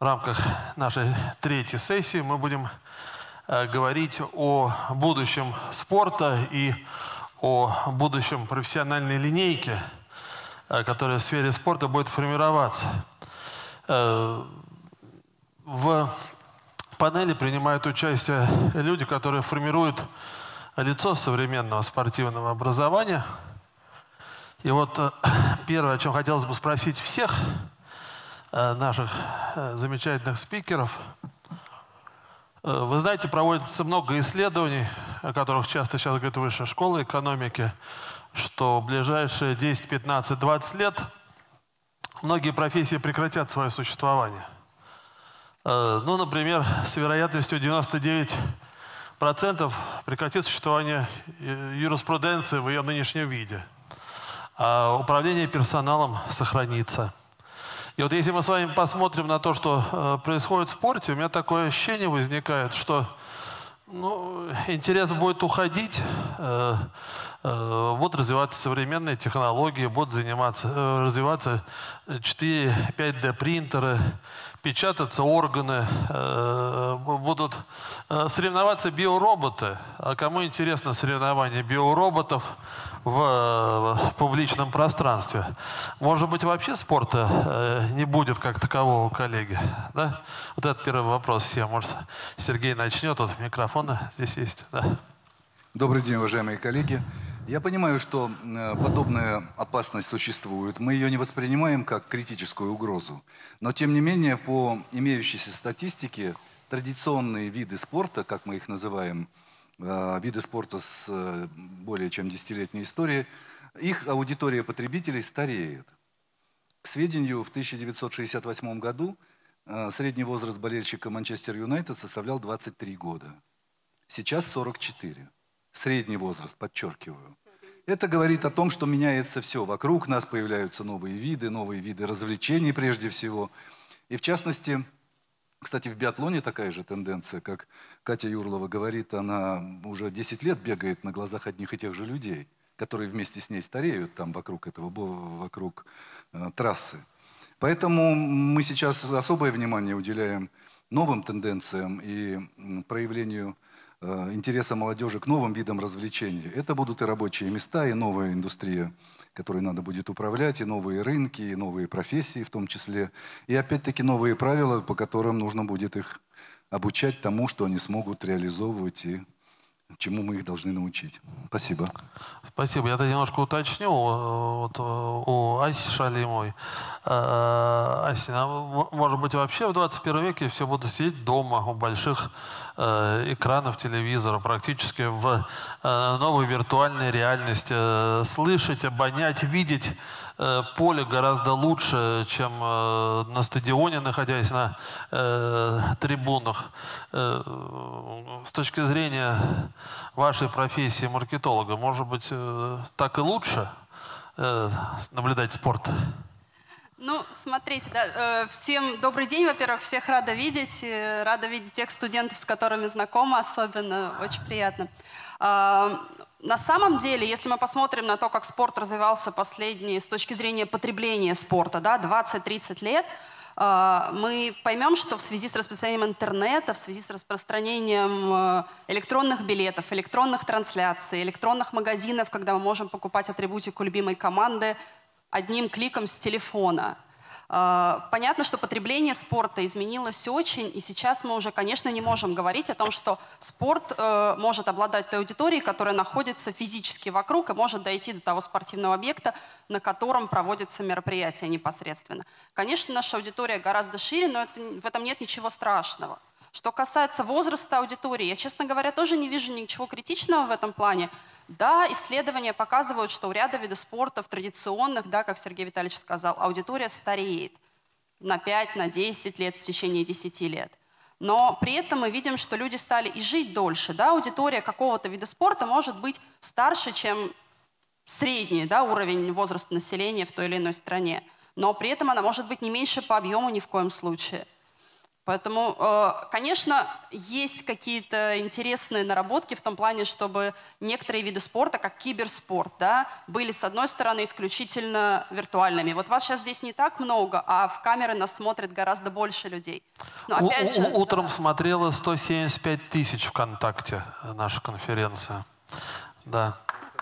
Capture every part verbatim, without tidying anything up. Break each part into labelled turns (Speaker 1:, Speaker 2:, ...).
Speaker 1: В рамках нашей третьей сессии мы будем э, говорить о будущем спорта и о будущем профессиональной линейки, э, которая в сфере спорта будет формироваться. Э, в панели принимают участие люди, которые формируют лицо современного спортивного образования. И вот э, первое, о чем хотелось бы спросить всех наших замечательных спикеров. Вы знаете, проводится много исследований, о которых часто сейчас говорят высшая школа экономики, что в ближайшие десять, пятнадцать, двадцать лет многие профессии прекратят свое существование. Ну, например, с вероятностью девяносто девять процентов прекратит существование юриспруденции в ее нынешнем виде, а управление персоналом сохранится. И вот если мы с вами посмотрим на то, что э, происходит в спорте, у меня такое ощущение возникает, что ну, интерес будет уходить, э, э, будут развиваться современные технологии, будут заниматься, э, развиваться четыре-пять дэ принтеры, печататься органы, э, будут э, соревноваться биороботы. А кому интересно соревнование биороботов в, в публичном пространстве? Может быть, вообще спорта э, не будет как такового, коллеги? Да? Вот это первый вопрос всем. Может, Сергей начнет, вот микрофон здесь есть. Да.
Speaker 2: Добрый день, уважаемые коллеги. Я понимаю, что э, подобная опасность существует. Мы ее не воспринимаем как критическую угрозу. Но, тем не менее, по имеющейся статистике, традиционные виды спорта, как мы их называем, э, виды спорта с э, более чем десятилетней историей, их аудитория потребителей стареет. К сведению, в тысяча девятьсот шестьдесят восьмом году э, средний возраст болельщика Манчестер Юнайтед составлял двадцать три года. Сейчас сорок четыре. Средний возраст, подчеркиваю. Это говорит о том, что меняется все. Вокруг нас появляются новые виды, новые виды развлечений прежде всего. И в частности, кстати, в биатлоне такая же тенденция, как Катя Юрлова говорит, она уже десять лет бегает на глазах одних и тех же людей, которые вместе с ней стареют там вокруг этого, вокруг э, трассы. Поэтому мы сейчас особое внимание уделяем новым тенденциям и проявлению интереса молодежи к новым видам развлечений. Это будут и рабочие места, и новая индустрия, которой надо будет управлять, и новые рынки, и новые профессии в том числе. И опять-таки новые правила, по которым нужно будет их обучать тому, что они смогут реализовывать и чему мы их должны научить. Спасибо.
Speaker 1: Спасибо. Я-то немножко уточню вот, у Аси Шалимовой. Ася, может быть, вообще в двадцать первом веке все будут сидеть дома у больших э, экранов телевизора, практически в э, новой виртуальной реальности, э, слышать, обонять, видеть э, поле гораздо лучше, чем э, на стадионе, находясь на э, трибунах. Э, с точки зрения вашей профессии маркетолога, может быть, э, так и лучше э, наблюдать спорт?
Speaker 3: Ну, смотрите, да, э, всем добрый день, во-первых, всех рада видеть, э, рада видеть тех студентов, с которыми знакома, особенно, очень приятно. Э, на самом деле, если мы посмотрим на то, как спорт развивался последние, с точки зрения потребления спорта, да, двадцать-тридцать лет, э, мы поймем, что в связи с распространением интернета, в связи с распространением электронных билетов, электронных трансляций, электронных магазинов, когда мы можем покупать атрибутику любимой команды одним кликом с телефона. Понятно, что потребление спорта изменилось очень, и сейчас мы уже, конечно, не можем говорить о том, что спорт э, может обладать той аудиторией, которая находится физически вокруг и может дойти до того спортивного объекта, на котором проводится мероприятие непосредственно. Конечно, наша аудитория гораздо шире, но это, в этом нет ничего страшного. Что касается возраста аудитории, я, честно говоря, тоже не вижу ничего критичного в этом плане. Да, исследования показывают, что у ряда видов спорта традиционных, да, как Сергей Витальевич сказал, аудитория стареет на пять, на десять лет в течение десяти лет. Но при этом мы видим, что люди стали и жить дольше. Да? Аудитория какого-то вида спорта может быть старше, чем средний, да, уровень возраста населения в той или иной стране. Но при этом она может быть не меньше по объему ни в коем случае. Поэтому, э, конечно, есть какие-то интересные наработки в том плане, чтобы некоторые виды спорта, как киберспорт, да, были, с одной стороны, исключительно виртуальными. Вот вас сейчас здесь не так много, а в камеры нас смотрит гораздо больше людей. Но
Speaker 1: У,
Speaker 3: опять
Speaker 1: у,
Speaker 3: же,
Speaker 1: утром
Speaker 3: да.
Speaker 1: смотрело сто семьдесят пять тысяч ВКонтакте наша конференция. Да.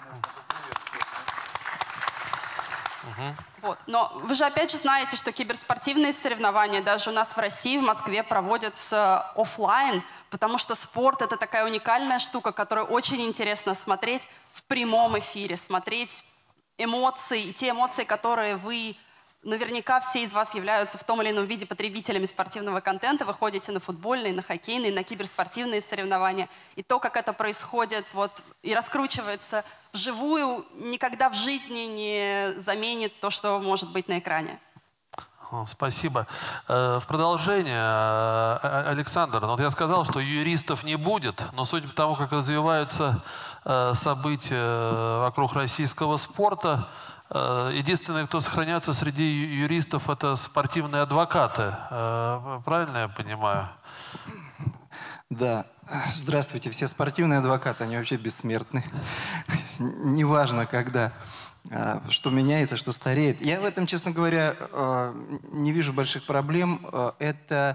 Speaker 1: Угу.
Speaker 3: Вот. Но вы же опять же знаете, что киберспортивные соревнования даже у нас в России, в Москве проводятся офлайн, потому что спорт — это такая уникальная штука, которую очень интересно смотреть в прямом эфире, смотреть эмоции, и те эмоции, которые вы... Наверняка все из вас являются в том или ином виде потребителями спортивного контента. Вы ходите на футбольные, на хоккейные, на киберспортивные соревнования. И то, как это происходит вот, и раскручивается вживую, никогда в жизни не заменит то, что может быть на экране.
Speaker 1: Спасибо. В продолжение, Александр, вот я сказал, что юристов не будет, но судя по тому, как развиваются события вокруг российского спорта, единственное, кто сохраняется среди юристов, это спортивные адвокаты. Правильно я понимаю?
Speaker 4: Да. Здравствуйте. Все спортивные адвокаты, они вообще бессмертны. Неважно, когда, что меняется, что стареет. Я в этом, честно говоря, не вижу больших проблем. Это...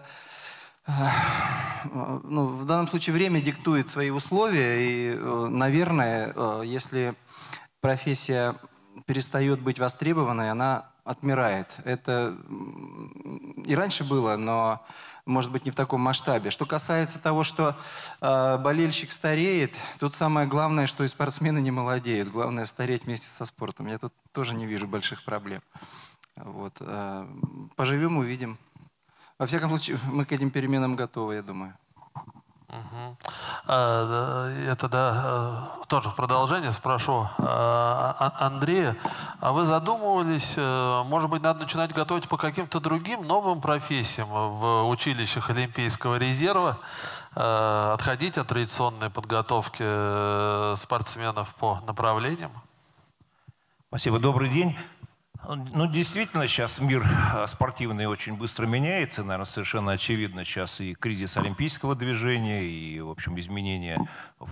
Speaker 4: Ну, в данном случае время диктует свои условия. И, наверное, если профессия перестает быть востребованной, она отмирает. Это и раньше было, но, может быть, не в таком масштабе. Что касается того, что э, болельщик стареет, тут самое главное, что и спортсмены не молодеют. Главное — стареть вместе со спортом. Я тут тоже не вижу больших проблем. Вот. Э, поживем, увидим. Во всяком случае, мы к этим переменам готовы, я думаю.
Speaker 1: Угу. Это, да, тоже в продолжение спрошу Андрея. А вы задумывались, может быть, надо начинать готовить по каким-то другим новым профессиям в училищах Олимпийского резерва, отходить от традиционной подготовки спортсменов по направлениям?
Speaker 5: Спасибо. Добрый день. Ну, действительно, сейчас мир спортивный очень быстро меняется. Наверное, совершенно очевидно сейчас и кризис олимпийского движения, и, в общем, изменения в,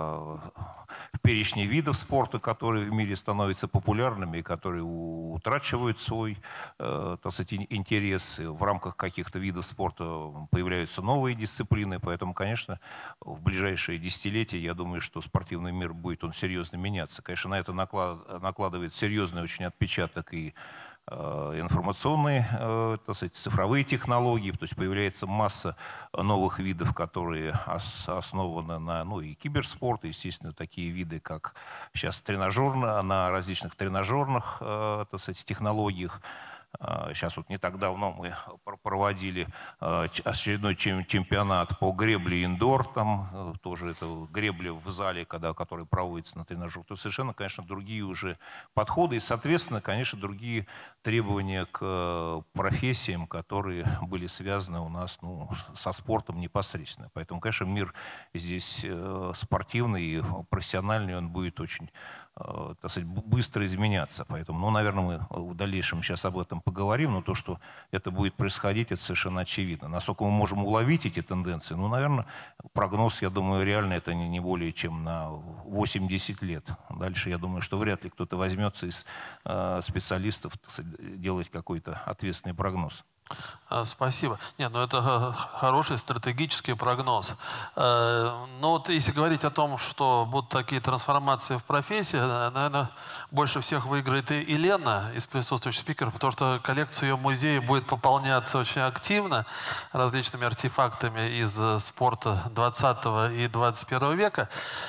Speaker 5: в перечне видов спорта, которые в мире становятся популярными и которые утрачивают свой, э, так сказать, интерес. В рамках каких-то видов спорта появляются новые дисциплины. Поэтому, конечно, в ближайшие десятилетия, я думаю, что спортивный мир будет он серьезно меняться. Конечно, на это наклад, накладывает серьезный очень отпечаток и информационные, так сказать, цифровые технологии, то есть появляется масса новых видов, которые основаны на, ну, и киберспорт, естественно, такие виды, как сейчас тренажерно, на различных тренажерных, так сказать, технологиях. Сейчас вот не так давно мы проводили очередной чемпионат по гребле индор, там тоже это гребля в зале, когда, который проводится на тренажерах. То есть совершенно, конечно, другие уже подходы и, соответственно, конечно, другие требования к профессиям, которые были связаны у нас, ну, со спортом непосредственно. Поэтому, конечно, мир здесь спортивный и профессиональный, он будет очень, так сказать, быстро изменяться. Поэтому, ну, наверное, мы в дальнейшем сейчас об этом поговорим, но то, что это будет происходить, это совершенно очевидно. Насколько мы можем уловить эти тенденции, ну, наверное, прогноз, я думаю, реально это не, не более чем на восемь-десять лет. Дальше, я думаю, что вряд ли кто-то возьмется из э, специалистов, так сказать, делать какой-то ответственный прогноз.
Speaker 1: Спасибо. Нет, ну это хороший стратегический прогноз. Но вот если говорить о том, что будут такие трансформации в профессии, наверное, больше всех выиграет и Елена из присутствующих спикеров, потому что коллекция ее музея будет пополняться очень активно различными артефактами из спорта двадцатого и двадцать первого века.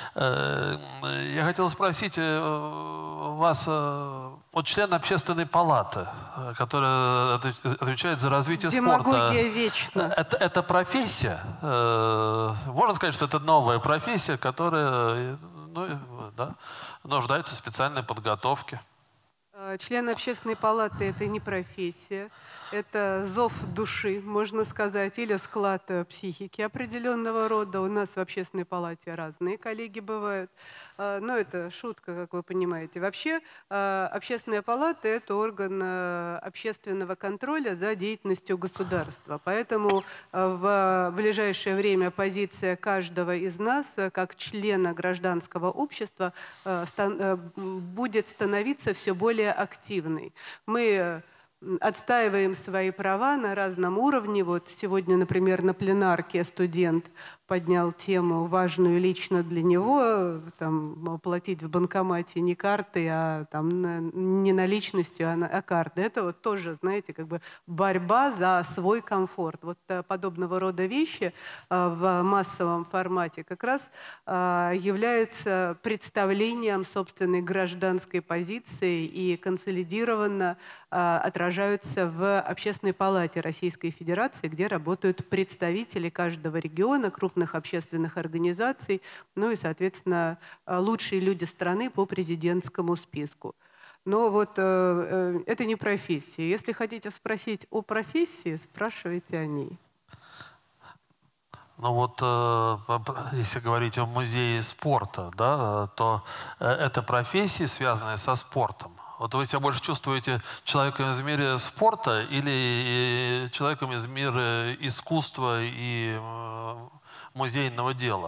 Speaker 1: Я хотел спросить вас, вот член общественной палаты, который отвечает за развитие спорта.
Speaker 6: Демагогия вечна.
Speaker 1: Это, это профессия. Можно сказать, что это новая профессия, которая, ну, да, нуждается в специальной подготовке.
Speaker 6: Член общественной палаты — это не профессия. Это зов души, можно сказать, или склад психики определенного рода. У нас в общественной палате разные коллеги бывают. э, ну, это шутка, как вы понимаете. Вообще, э, Общественная палата – это орган э, общественного контроля за деятельностью государства. Поэтому э, в ближайшее время позиция каждого из нас, э, как члена гражданского общества, э, стан, э, будет становиться все более активной. Мы отстаиваем свои права на разном уровне. Вот сегодня, например, на пленарке студент поднял тему, важную лично для него, там, оплатить в банкомате не картой, а там, не наличностью, а, а картой. Это вот тоже, знаете, как бы борьба за свой комфорт. Вот подобного рода вещи в массовом формате как раз являются представлением собственной гражданской позиции и консолидированно отражаются в Общественной палате Российской Федерации, где работают представители каждого региона, крупных общественных организаций, ну и, соответственно, лучшие люди страны по президентскому списку. Но вот э, это не профессия. Если хотите спросить о профессии, спрашивайте о ней.
Speaker 1: Ну вот, э, если говорить о музее спорта, да, то это профессии, связанные со спортом. Вот вы себя больше чувствуете человеком из мира спорта или человеком из мира искусства и музейного дела?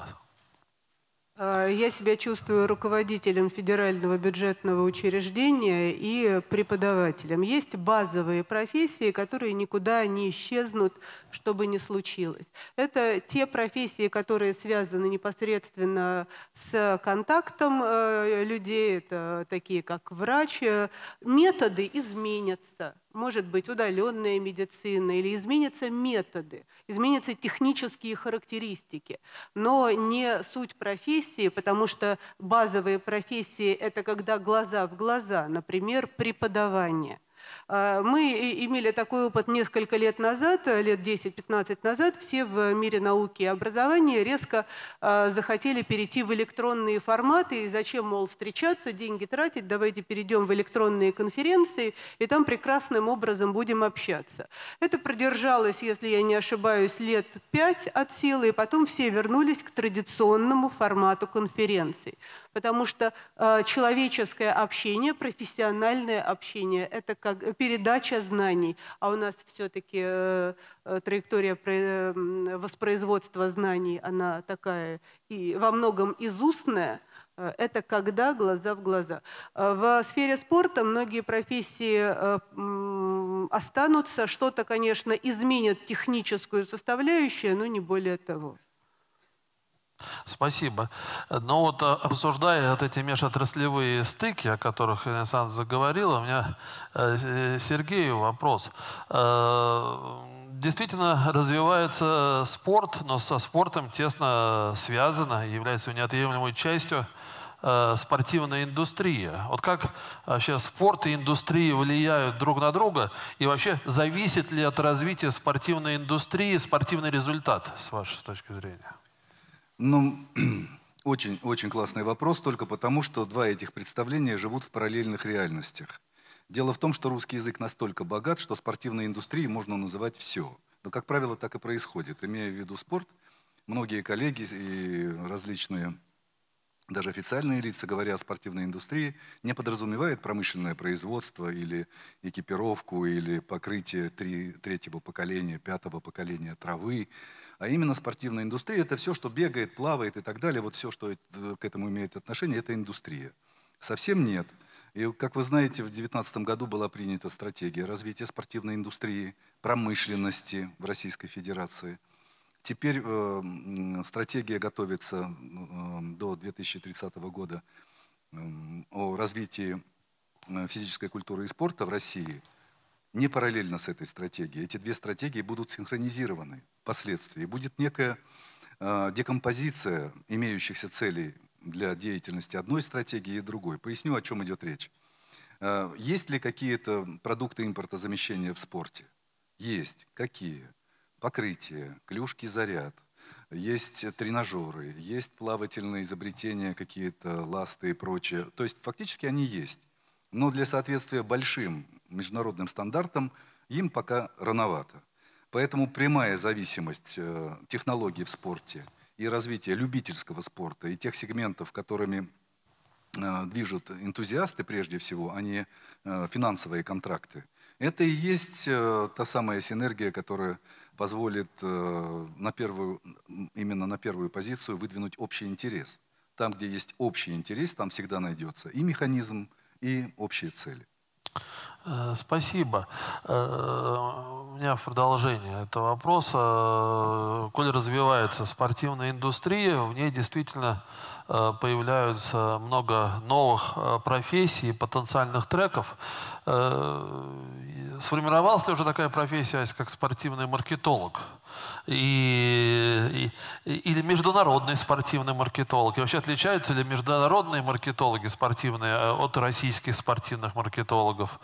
Speaker 6: Я себя чувствую руководителем федерального бюджетного учреждения и преподавателем. Есть базовые профессии, которые никуда не исчезнут, что бы ни случилось. Это те профессии, которые связаны непосредственно с контактом людей, это такие как врач. Методы изменятся. Может быть удаленная медицина, или изменятся методы, изменятся технические характеристики, но не суть профессии, потому что базовые профессии – это когда глаза в глаза, например, преподавание. Мы имели такой опыт несколько лет назад, лет десять-пятнадцать назад. Все в мире науки и образования резко захотели перейти в электронные форматы. И зачем, мол, встречаться, деньги тратить, давайте перейдем в электронные конференции, и там прекрасным образом будем общаться. Это продержалось, если я не ошибаюсь, лет пять от силы, и потом все вернулись к традиционному формату конференций. Потому что э, человеческое общение, профессиональное общение – это как передача знаний. А у нас все-таки э, траектория э, воспроизводства знаний, она такая и во многом изустная. Э, это когда глаза в глаза. Э, в сфере спорта многие профессии э, э, останутся. Что-то, конечно, изменит техническую составляющую, но не более того.
Speaker 1: Спасибо. Но вот обсуждая вот эти межотраслевые стыки, о которых Александр заговорил, у меня э, Сергею вопрос. Э, действительно развивается спорт, но со спортом тесно связано, является неотъемлемой частью э, спортивная индустрия. Вот как вообще спорт и индустрия влияют друг на друга, и вообще зависит ли от развития спортивной индустрии спортивный результат, с вашей точки зрения?
Speaker 2: Ну, очень, очень классный вопрос, только потому, что два этих представления живут в параллельных реальностях. Дело в том, что русский язык настолько богат, что спортивной индустрией можно называть все. Но, как правило, так и происходит. Имея в виду спорт, многие коллеги и различные, даже официальные лица, говоря о спортивной индустрии, не подразумевают промышленное производство или экипировку, или покрытие три, третьего поколения, пятого поколения травы. А именно спортивная индустрия – это все, что бегает, плавает и так далее. Вот все, что к этому имеет отношение, это индустрия. Совсем нет. И, как вы знаете, в две тысячи девятнадцатом году была принята стратегия развития спортивной индустрии, промышленности в Российской Федерации. Теперь э, стратегия готовится э, до две тысячи тридцатого года э, о развитии физической культуры и спорта в России. Не параллельно с этой стратегией. Эти две стратегии будут синхронизированы впоследствии. Будет некая э, декомпозиция имеющихся целей для деятельности одной стратегии и другой. Поясню, о чем идет речь. Э, есть ли какие-то продукты импортозамещения в спорте? Есть. Какие? Покрытие, клюшки, заряд. Есть тренажеры, есть плавательные изобретения, какие-то ласты и прочее. То есть фактически они есть. Но для соответствия большим международным стандартам им пока рановато. Поэтому прямая зависимость технологий в спорте и развития любительского спорта и тех сегментов, которыми движут энтузиасты прежде всего, а не финансовые контракты. Это и есть та самая синергия, которая позволит на первую, именно на первую позицию выдвинуть общий интерес. Там, где есть общий интерес, там всегда найдется и механизм, и общие цели.
Speaker 1: Спасибо. У меня в продолжение этого вопроса. Коль развивается спортивная индустрия, в ней действительно появляются много новых профессий, потенциальных треков. Сформировалась ли уже такая профессия, как спортивный маркетолог? И, и, или международный спортивный маркетолог? И вообще отличаются ли международные маркетологи спортивные от российских спортивных маркетологов?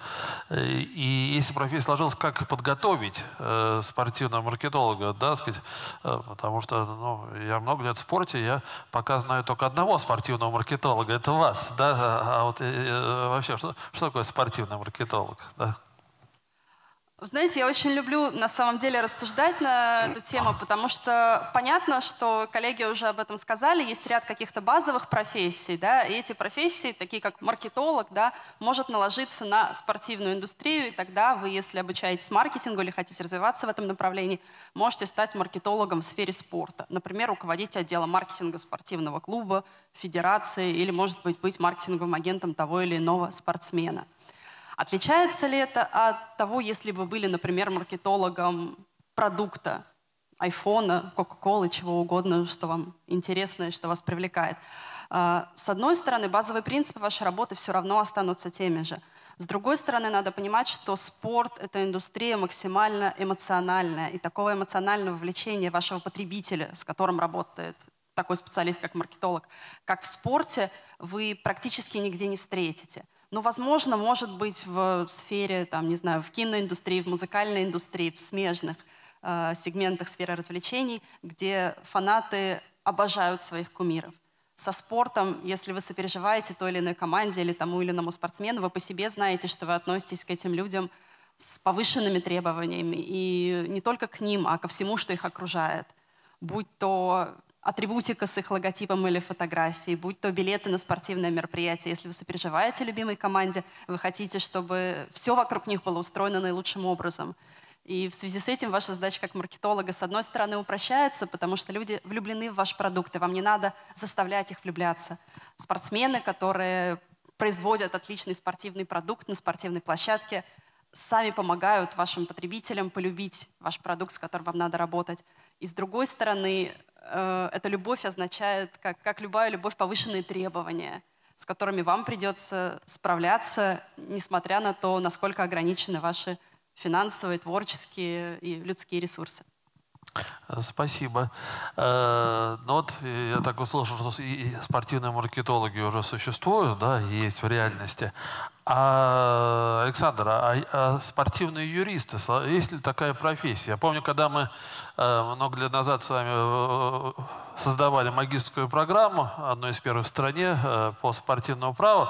Speaker 1: И если профессия сложилась, как подготовить э, спортивного маркетолога, да, сказать, э, потому что ну, я много лет в спорте, я пока знаю только одного спортивного маркетолога, это вас, да, а вот э, вообще, что, что такое спортивный маркетолог, да?
Speaker 3: Знаете, я очень люблю на самом деле рассуждать на эту тему, потому что понятно, что коллеги уже об этом сказали, есть ряд каких-то базовых профессий, да, и эти профессии, такие как маркетолог, да, может наложиться на спортивную индустрию, и тогда вы, если обучаетесь маркетингу или хотите развиваться в этом направлении, можете стать маркетологом в сфере спорта. Например, руководить отделом маркетинга спортивного клуба, федерации, или, может быть, быть маркетинговым агентом того или иного спортсмена. Отличается ли это от того, если вы были, например, маркетологом продукта, айфона, кока-колы, чего угодно, что вам интересно и что вас привлекает? С одной стороны, базовые принципы вашей работы все равно останутся теми же. С другой стороны, надо понимать, что спорт – это индустрия максимально эмоциональная, и такого эмоционального вовлечения вашего потребителя, с которым работает такой специалист, как маркетолог, как в спорте, вы практически нигде не встретите. Но, возможно, может быть в сфере, там, не знаю, в киноиндустрии, в музыкальной индустрии, в смежных э, сегментах сферы развлечений, где фанаты обожают своих кумиров. Со спортом, если вы сопереживаете той или иной команде или тому или иному спортсмену, вы по себе знаете, что вы относитесь к этим людям с повышенными требованиями. И не только к ним, а ко всему, что их окружает. Будь то атрибутика с их логотипом или фотографией, будь то билеты на спортивное мероприятие. Если вы сопереживаете любимой команде, вы хотите, чтобы все вокруг них было устроено наилучшим образом. И в связи с этим ваша задача как маркетолога, с одной стороны, упрощается, потому что люди влюблены в ваш продукт, и вам не надо заставлять их влюбляться. Спортсмены, которые производят отличный спортивный продукт на спортивной площадке, сами помогают вашим потребителям полюбить ваш продукт, с которым вам надо работать. И с другой стороны, эта любовь означает, как, как любая любовь, повышенные требования, с которыми вам придется справляться, несмотря на то, насколько ограничены ваши финансовые, творческие и людские ресурсы.
Speaker 1: Спасибо. Ну вот я так услышал, что и спортивные маркетологи уже существуют, да, есть в реальности. А, Александр, а, а спортивные юристы, есть ли такая профессия? Я помню, когда мы много лет назад с вами создавали магистерскую программу, одну из первых в стране по спортивному праву,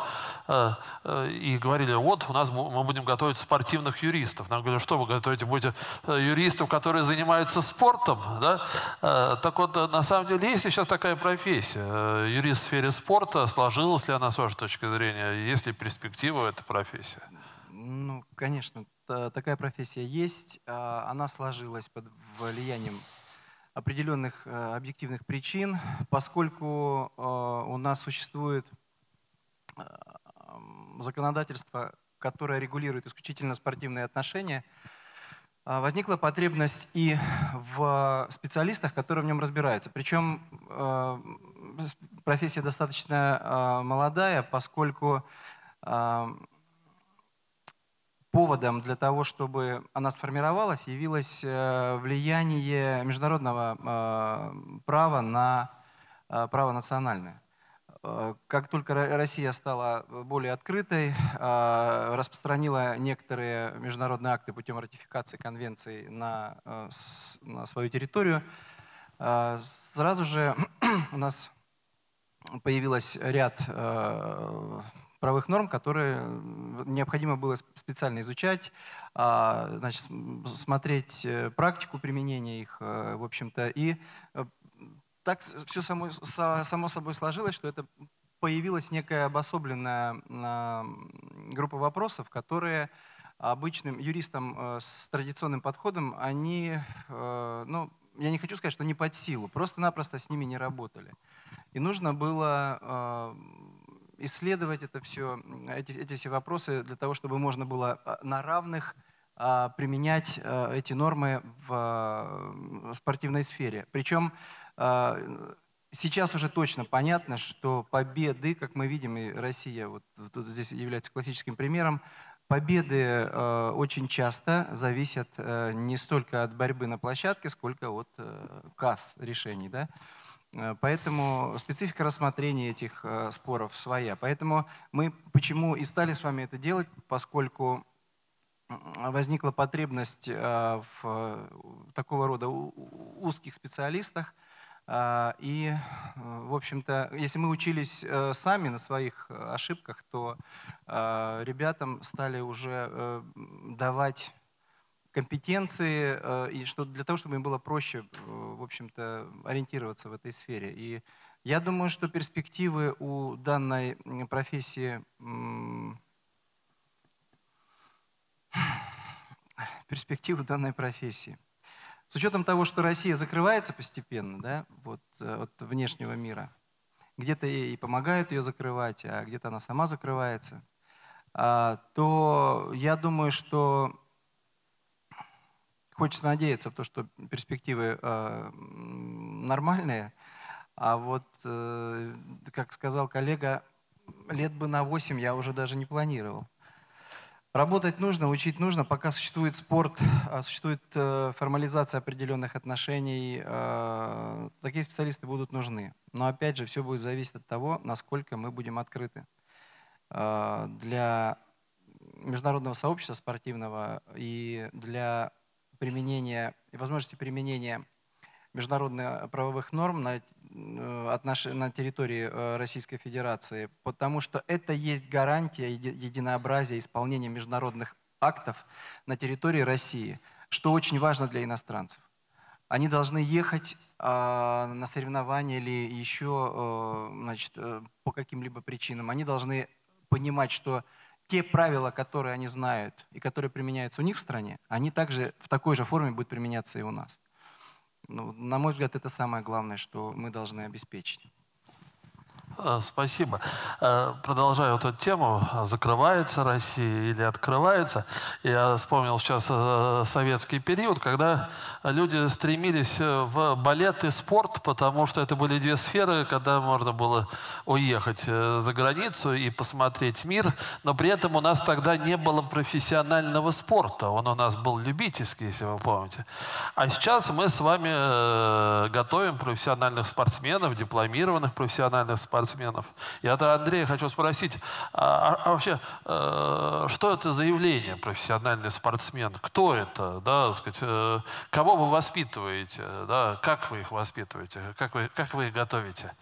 Speaker 1: и говорили, вот у нас мы будем готовить спортивных юристов. Нам говорили, что вы готовите? Будете юристов, которые занимаются спортом? Да? Так вот, на самом деле, есть ли сейчас такая профессия? Юрист в сфере спорта, сложилась ли она с вашей точки зрения? Есть ли перспектива эта профессия?
Speaker 4: Ну, конечно, такая профессия есть. Она сложилась под влиянием определенных объективных причин, поскольку у нас существует законодательство, которое регулирует исключительно спортивные отношения, возникла потребность и в специалистах, которые в нем разбираются. Причем профессия достаточно молодая, поскольку поводом для того, чтобы она сформировалась, явилось влияние международного права на право национальное. Как только Россия стала более открытой, распространила некоторые международные акты путем ратификации конвенций на, на свою территорию, сразу же у нас появилось ряд правовых норм, которые необходимо было специально изучать, значит, смотреть практику применения их, в общем-то. И так все само, само собой сложилось, что это появилась некая обособленная группа вопросов, которые обычным юристам с традиционным подходом, они, ну, я не хочу сказать, что не под силу, просто-напросто с ними не работали. И нужно было исследовать это все, эти, эти все вопросы для того, чтобы можно было на равных применять эти нормы в спортивной сфере. Причем сейчас уже точно понятно, что победы, как мы видим, и Россия вот, вот здесь является классическим примером, победы э, очень часто зависят э, не столько от борьбы на площадке, сколько от э, касс решений. Да? Поэтому специфика рассмотрения этих э, споров своя. Поэтому мы почему и стали с вами это делать, поскольку возникла потребность э, в такого рода узких специалистах. И, в общем-то, если мы учились сами на своих ошибках, то ребятам стали уже давать компетенции, и что для того, чтобы им было проще, в общем-то, ориентироваться в этой сфере. И я думаю, что перспективы у данной профессии, перспективы данной профессии. С учетом того, что Россия закрывается постепенно, да, вот, от внешнего мира, где-то ей помогают ее закрывать, а где-то она сама закрывается, а, то я думаю, что хочется надеяться в то, что перспективы а, нормальные, а вот, а, как сказал коллега, лет бы на восемь я уже даже не планировал. Работать нужно, учить нужно, пока существует спорт, существует формализация определенных отношений, такие специалисты будут нужны. Но опять же, все будет зависеть от того, насколько мы будем открыты для международного сообщества спортивного и для применения, и возможности применения международных правовых норм на, на территории Российской Федерации, потому что это есть гарантия единообразия исполнения международных актов на территории России, что очень важно для иностранцев. Они должны ехать э, на соревнования или еще э, значит, э, по каким-либо причинам. Они должны понимать, что те правила, которые они знают и которые применяются у них в стране, они также в такой же форме будут применяться и у нас. Ну, на мой взгляд, это самое главное, что мы должны обеспечить.
Speaker 1: Спасибо. Продолжаю эту тему. Закрывается Россия или открывается? Я вспомнил сейчас советский период, когда люди стремились в балет и спорт, потому что это были две сферы, когда можно было уехать за границу и посмотреть мир, но при этом у нас тогда не было профессионального спорта. Он у нас был любительский, если вы помните. А сейчас мы с вами готовим профессиональных спортсменов, дипломированных профессиональных спортсменов. Спортсменов. Я от Андрея хочу спросить, а, а вообще, э, что это за явление профессиональный спортсмен? Кто это? Да, сказать, э, кого вы воспитываете? Да, как вы их воспитываете? Как вы, как вы их готовите?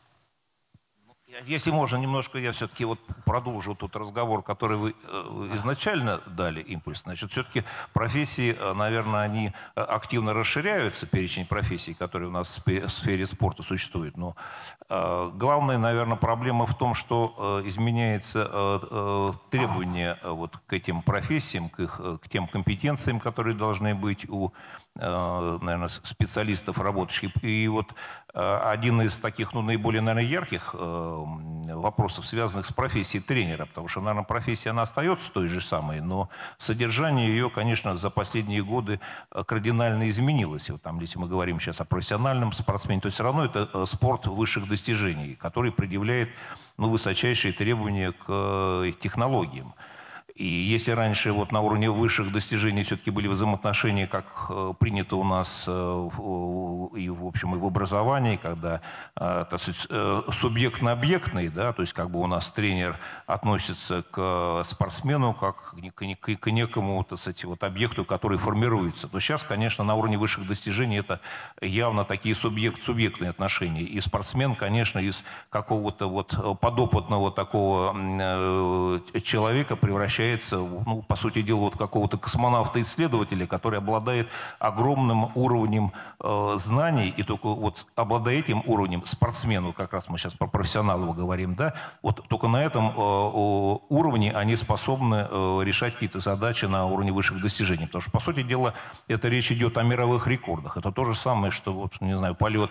Speaker 5: Если можно, немножко я все-таки вот продолжу тот разговор, который вы изначально дали импульс. Значит, все-таки профессии, наверное, они активно расширяются, перечень профессий, которые у нас в сфере спорта существуют. Но э, главная, наверное, проблема в том, что э, изменяется э, требование вот к этим профессиям, к, их, к тем компетенциям, которые должны быть у, э, наверное, специалистов, работающих. И вот э, один из таких, ну, наиболее, наверное, ярких э, вопросов, связанных с профессией тренера, потому что, наверное, профессия, она остается той же самой, но содержание ее, конечно, за последние годы кардинально изменилось. Вот там, если мы говорим сейчас о профессиональном спортсмене, то все равно это спорт высших достижений, который предъявляет, ну, высочайшие требования к технологиям. И если раньше вот на уровне высших достижений все-таки были взаимоотношения, как э, принято у нас э, в, и, в общем, и в образовании, когда э, так сказать, э, субъектно-объектный, да, то есть как бы у нас тренер относится к спортсмену как к, к, к некому, так сказать, вот объекту, который формируется, то сейчас, конечно, на уровне высших достижений это явно такие субъект-субъектные отношения. И спортсмен, конечно, из какого-то вот подопытного такого э, человека превращается превращается, ну, по сути дела, вот какого-то космонавта-исследователя, который обладает огромным уровнем э, знаний, и только вот обладая этим уровнем, спортсмену, как раз мы сейчас про профессионалов говорим, да, вот только на этом э, уровне они способны э, решать какие-то задачи на уровне высших достижений. Потому что, по сути дела, это речь идет о мировых рекордах. Это то же самое, что, вот, не знаю, полет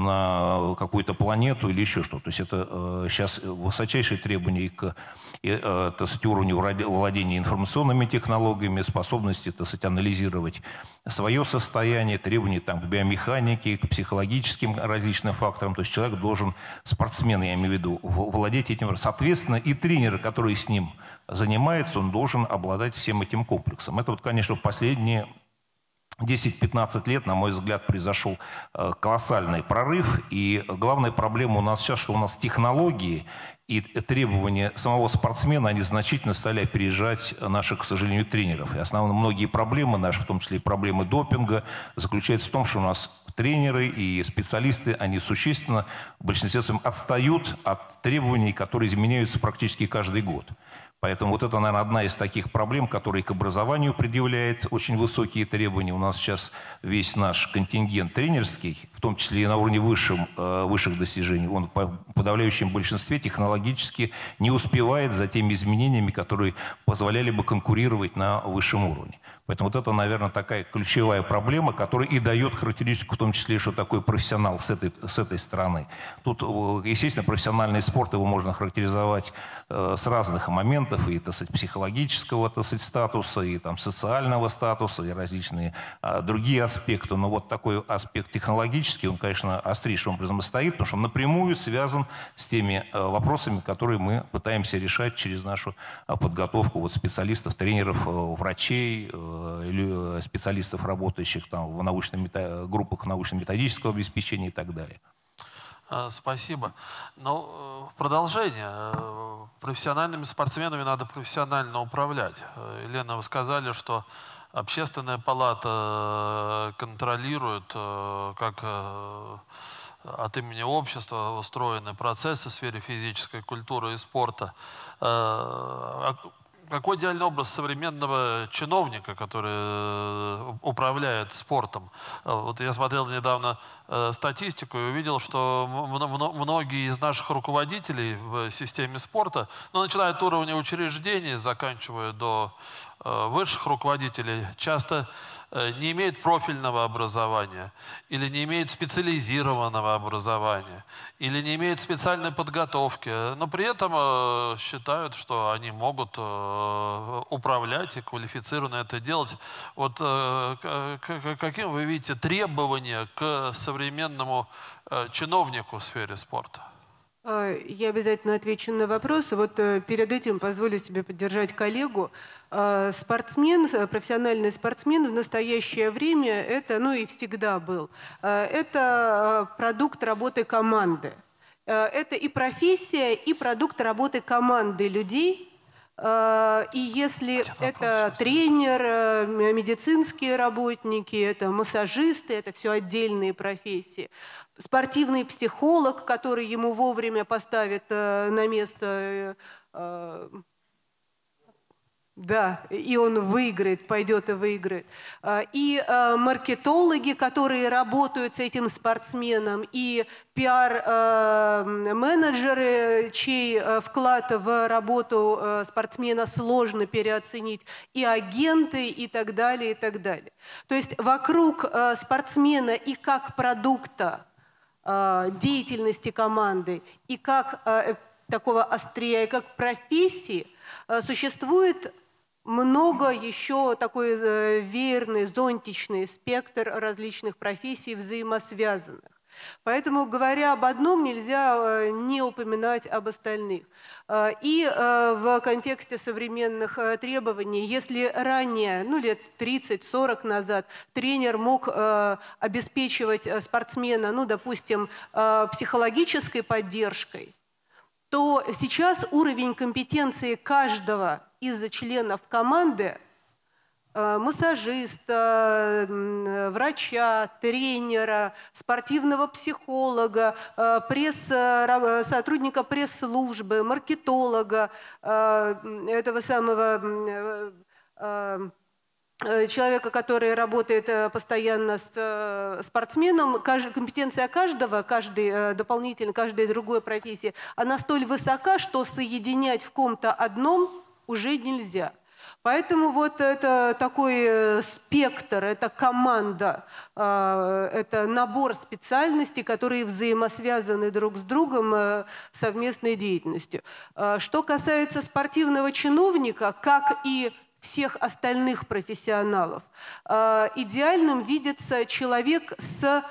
Speaker 5: на какую-то планету или еще что-то. То есть это э, сейчас высочайшие требования к э, так сказать, уровню владения информационными технологиями, способности, так сказать, анализировать свое состояние, требования там, к биомеханике, к психологическим различным факторам. То есть человек должен, спортсмен, я имею в виду, владеть этим. Соответственно, и тренер, который с ним занимается, он должен обладать всем этим комплексом. Это, вот, конечно, в последние десять-пятнадцать лет, на мой взгляд, произошел колоссальный прорыв. И главная проблема у нас сейчас, что у нас технологии и требования самого спортсмена, они значительно стали опережать наших, к сожалению, тренеров. И основные многие проблемы наши, в том числе и проблемы допинга, заключаются в том, что у нас тренеры и специалисты, они существенно в большинстве своем отстают от требований, которые изменяются практически каждый год. Поэтому вот это, наверное, одна из таких проблем, которые к образованию предъявляет очень высокие требования. У нас сейчас весь наш контингент тренерский, в том числе и на уровне высшим, э, высших достижений, он в подавляющем большинстве технологически не успевает за теми изменениями, которые позволяли бы конкурировать на высшем уровне. Поэтому вот это, наверное, такая ключевая проблема, которая и дает характеристику, в том числе, что такое профессионал с этой, с этой стороны. Тут, естественно, профессиональный спорт, его можно характеризовать э, с разных моментов, и, так сказать, психологического, так сказать, статуса, и там, социального статуса, и различные э, другие аспекты. Но вот такой аспект технологический, он, конечно, острейшим образом стоит, потому что он напрямую связан с теми э, вопросами, которые мы пытаемся решать через нашу э, подготовку вот, специалистов, тренеров, э, врачей, э, или специалистов, работающих там, в научных группах научно-методического обеспечения и так далее.
Speaker 1: Спасибо. Но в продолжение. Профессиональными спортсменами надо профессионально управлять. Елена, вы сказали, что Общественная палата контролирует, как от имени общества устроены процессы в сфере физической культуры и спорта. Какой идеальный образ современного чиновника, который управляет спортом? Вот я смотрел недавно статистику и увидел, что многие из наших руководителей в системе спорта, ну, начиная от уровня учреждений, заканчивая до высших руководителей, часто не имеют профильного образования, или не имеют специализированного образования, или не имеют специальной подготовки, но при этом считают, что они могут управлять и квалифицированно это делать. Вот каким вы видите требования к современному чиновнику в сфере спорта?
Speaker 6: Я обязательно отвечу на вопросы. Вот перед этим позволю себе поддержать коллегу. Спортсмен, профессиональный спортсмен в настоящее время, это, ну и всегда был, это продукт работы команды. Это и профессия, и продукт работы команды людей. И если это тренер, медицинские работники, это массажисты, это все отдельные профессии. Спортивный психолог, который ему вовремя поставит на место, да, и он выиграет, пойдет и выиграет. И маркетологи, которые работают с этим спортсменом, и пиар-менеджеры, чей вклад в работу спортсмена сложно переоценить, и агенты, и так далее, и так далее. То есть вокруг спортсмена и как продукта деятельности команды, и как такого острия, и как профессии существует много еще такой веерный, зонтичный спектр различных профессий взаимосвязанных. Поэтому, говоря об одном, нельзя не упоминать об остальных. И в контексте современных требований, если ранее, ну лет тридцать-сорок назад, тренер мог обеспечивать спортсмена, ну, допустим, психологической поддержкой, то сейчас уровень компетенции каждого из членов команды массажиста, врача, тренера, спортивного психолога, пресс, сотрудника пресс-службы, маркетолога, этого самого человека, который работает постоянно с спортсменом. Компетенция каждого, каждой дополнительно, каждой другой профессии, она столь высока, что соединять в ком-то одном уже нельзя. Поэтому вот это такой спектр, это команда, это набор специальностей, которые взаимосвязаны друг с другом совместной деятельностью. Что касается спортивного чиновника, как и всех остальных профессионалов, идеальным видится человек с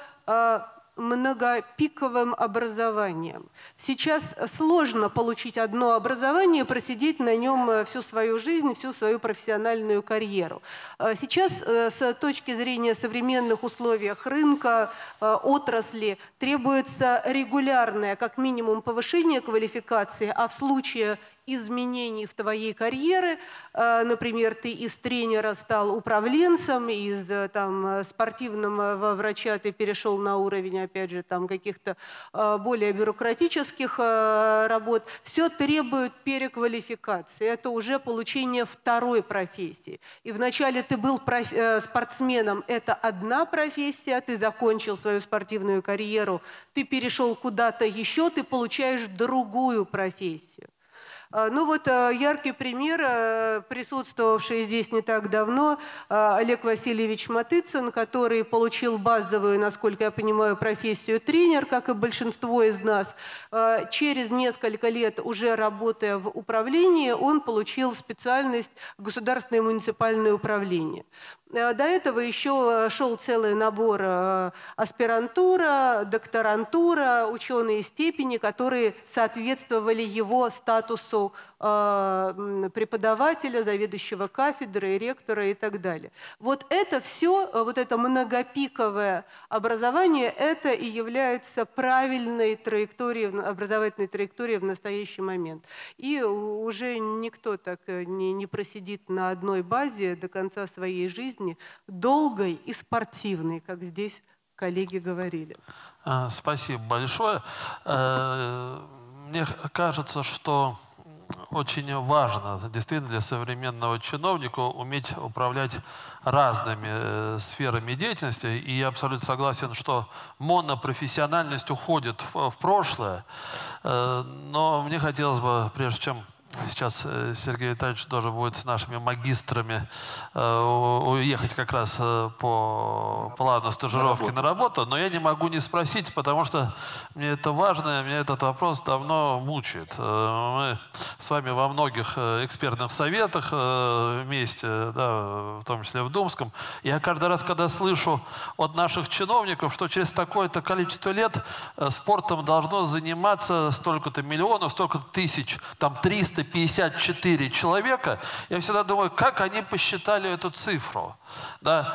Speaker 6: многопиковым образованием. Сейчас сложно получить одно образование, просидеть на нем всю свою жизнь, всю свою профессиональную карьеру. Сейчас с точки зрения современных условий рынка, отрасли, требуется регулярное, как минимум, повышение квалификации, а в случае изменений в твоей карьере, например, ты из тренера стал управленцем, из там, спортивного врача ты перешел на уровень, опять же, там каких-то более бюрократических работ, все требует переквалификации. Это уже получение второй профессии. И вначале ты был спортсменом, это одна профессия, ты закончил свою спортивную карьеру, ты перешел куда-то еще, ты получаешь другую профессию. Ну вот яркий пример, присутствовавший здесь не так давно, Олег Васильевич Матыцын, который получил базовую, насколько я понимаю, профессию тренер, как и большинство из нас. Через несколько лет, уже работая в управлении, он получил специальность государственное муниципальное управление. До этого еще шел целый набор аспирантура, докторантура, ученые степени, которые соответствовали его статусу преподавателя, заведующего кафедрой, ректора и так далее. Вот это все, вот это многопиковое образование, это и является правильной траекторией, образовательной траекторией в настоящий момент. И уже никто так не, не просидит на одной базе до конца своей жизни, долгой и спортивной, как здесь коллеги говорили.
Speaker 1: Спасибо большое. Мне кажется, что очень важно действительно для современного чиновника уметь управлять разными сферами деятельности. И я абсолютно согласен, что монопрофессиональность уходит в прошлое. Но мне хотелось бы, прежде чем сейчас Сергей Витальевич тоже будет с нашими магистрами э, уехать как раз по плану стажировки на работу, но я не могу не спросить, потому что мне это важно, меня этот вопрос давно мучает. Мы с вами во многих экспертных советах э, вместе, да, в том числе в Думском. Я каждый раз, когда слышу от наших чиновников, что через такое-то количество лет спортом должно заниматься столько-то миллионов, столько-то тысяч, там триста пятьдесят четыре человека, я всегда думаю, как они посчитали эту цифру. Да?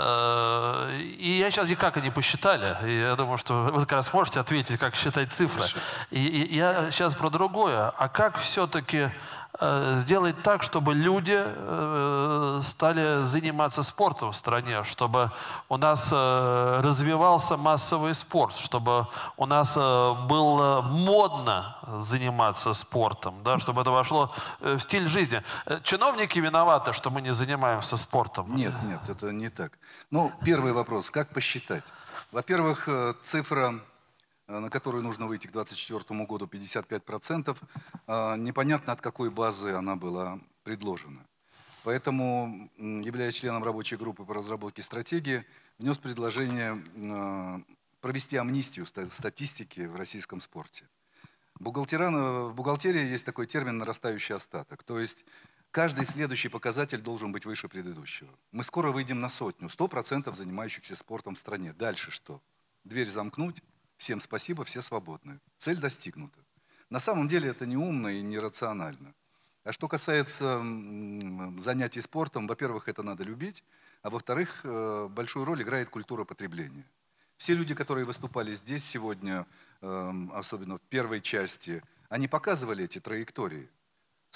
Speaker 1: И я сейчас, и как они посчитали, и я думаю, что вы как раз можете ответить, как считать цифры. И, и я сейчас про другое. А как все-таки сделать так, чтобы люди стали заниматься спортом в стране, чтобы у нас развивался массовый спорт, чтобы у нас было модно заниматься спортом, да, чтобы это вошло в стиль жизни. Чиновники виноваты, что мы не занимаемся спортом?
Speaker 2: Нет, нет, это не так. Ну, первый вопрос, как посчитать? Во-первых, цифра, на которую нужно выйти к двадцать четвёртому году, пятьдесят пять процентов, непонятно, от какой базы она была предложена. Поэтому, являясь членом рабочей группы по разработке стратегии, внес предложение провести амнистию статистики в российском спорте. Бухгалтера, в бухгалтерии есть такой термин «нарастающий остаток». То есть каждый следующий показатель должен быть выше предыдущего. Мы скоро выйдем на сотню, сто процентов занимающихся спортом в стране. Дальше что? Дверь замкнуть? Всем спасибо, все свободны. Цель достигнута. На самом деле это не умно и не рационально. А что касается занятий спортом, во-первых, это надо любить, а во-вторых, большую роль играет культура потребления. Все люди, которые выступали здесь сегодня, особенно в первой части, они показывали эти траектории.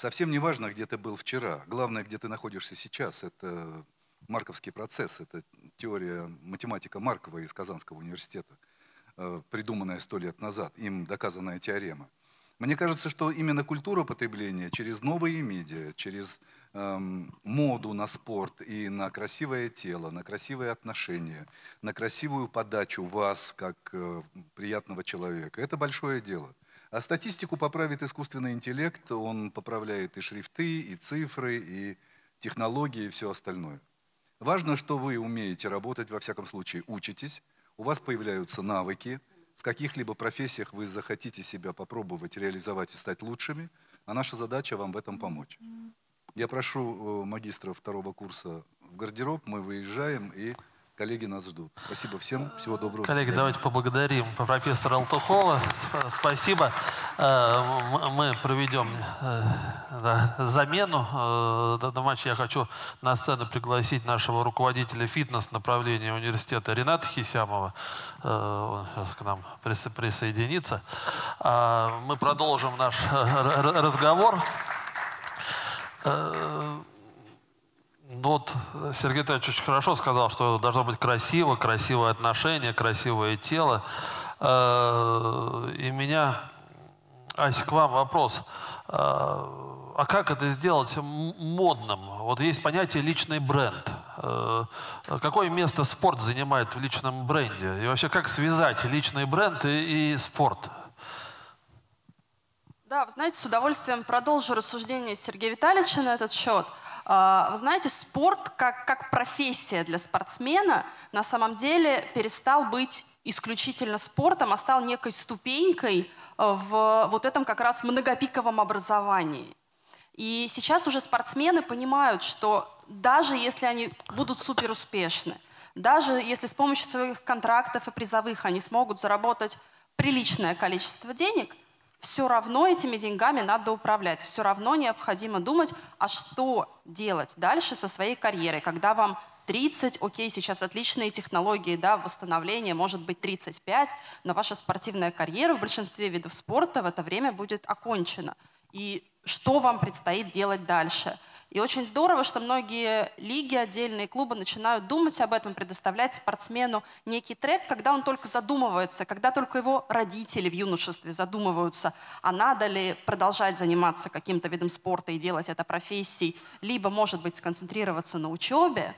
Speaker 2: Совсем не важно, где ты был вчера. Главное, где ты находишься сейчас. Это марковский процесс, это теория математика Маркова из Казанского университета, придуманная сто лет назад, им доказанная теорема. Мне кажется, что именно культура потребления через новые медиа, через эм, моду на спорт и на красивое тело, на красивые отношения, на красивую подачу вас как э, приятного человека, это большое дело. А статистику поправит искусственный интеллект, он поправляет и шрифты, и цифры, и технологии, и все остальное. Важно, что вы умеете работать, во всяком случае учитесь, у вас появляются навыки, в каких-либо профессиях вы захотите себя попробовать реализовать и стать лучшими, а наша задача вам в этом помочь. Я прошу магистров второго курса в гардероб, мы выезжаем, и коллеги нас ждут. Спасибо всем, всего доброго.
Speaker 1: Коллеги, давайте поблагодарим профессора Алтухова. Спасибо. Мы проведем замену на матче. Я хочу на сцену пригласить нашего руководителя фитнес-направления университета Рената Хисямова. Он сейчас к нам присоединится. Мы продолжим наш разговор. Вот Сергей Витальевич очень хорошо сказал, что должно быть красиво, красивое отношение, красивое тело. И меня, Ася, к вам вопрос. А как это сделать модным? Вот есть понятие личный бренд. Какое место спорт занимает в личном бренде? И вообще, как связать личный бренд и, и спорт?
Speaker 3: Да, вы знаете, с удовольствием продолжу рассуждение Сергея Витальевича на этот счет. Вы знаете, спорт как, как профессия для спортсмена на самом деле перестал быть исключительно спортом, а стал некой ступенькой в вот этом как раз многопиковом образовании. И сейчас уже спортсмены понимают, что даже если они будут суперуспешны, даже если с помощью своих контрактов и призовых они смогут заработать приличное количество денег, все равно этими деньгами надо управлять. Все равно необходимо думать, а что делать дальше со своей карьерой, когда вам тридцать, окей, сейчас отличные технологии, да, восстановление, может быть тридцать пять, но ваша спортивная карьера в большинстве видов спорта в это время будет окончена. И что вам предстоит делать дальше? И очень здорово, что многие лиги, отдельные клубы начинают думать об этом, предоставлять спортсмену некий трек, когда он только задумывается, когда только его родители в юношестве задумываются, а надо ли продолжать заниматься каким-то видом спорта и делать это профессией, либо, может быть, сконцентрироваться на учебе.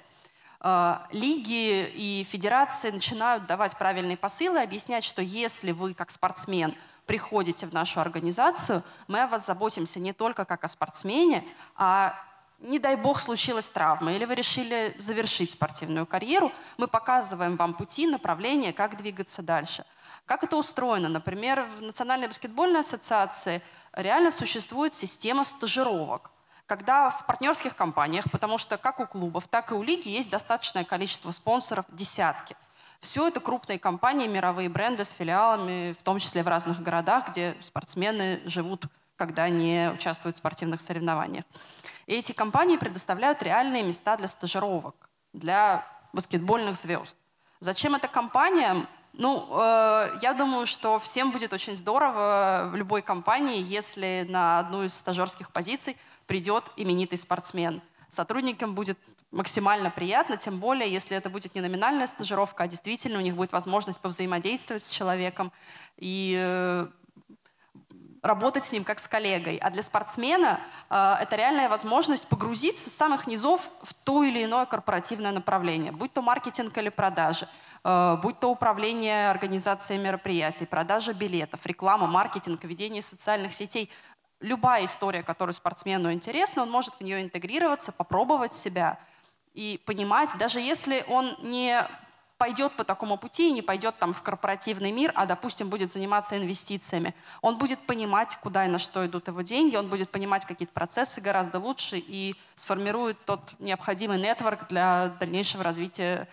Speaker 3: Лиги и федерации начинают давать правильные посылы, объяснять, что если вы, как спортсмен, приходите в нашу организацию, мы о вас заботимся не только как о спортсмене, а не дай бог случилась травма, или вы решили завершить спортивную карьеру, мы показываем вам пути, направления, как двигаться дальше. Как это устроено? Например, в Национальной баскетбольной ассоциации реально существует система стажировок, когда в партнерских компаниях, потому что как у клубов, так и у лиги есть достаточное количество спонсоров, десятки. Все это крупные компании, мировые бренды с филиалами, в том числе в разных городах, где спортсмены живут, когда не участвуют в спортивных соревнованиях. И эти компании предоставляют реальные места для стажировок, для баскетбольных звезд. Зачем эта компания? Ну, э, я думаю, что всем будет очень здорово в любой компании, если на одну из стажерских позиций придет именитый спортсмен. Сотрудникам будет максимально приятно, тем более, если это будет не номинальная стажировка, а действительно у них будет возможность повзаимодействовать с человеком и э, работать с ним как с коллегой. А для спортсмена э, это реальная возможность погрузиться с самых низов в то или иное корпоративное направление, будь то маркетинг или продажи, э, будь то управление организацией мероприятий, продажа билетов, реклама, маркетинг, ведение социальных сетей. Любая история, которая спортсмену интересна, он может в нее интегрироваться, попробовать себя и понимать, даже если он не пойдет по такому пути, не пойдет там в корпоративный мир, а, допустим, будет заниматься инвестициями, он будет понимать, куда и на что идут его деньги, он будет понимать какие-то процессы гораздо лучше и сформирует тот необходимый нетворк для дальнейшего развития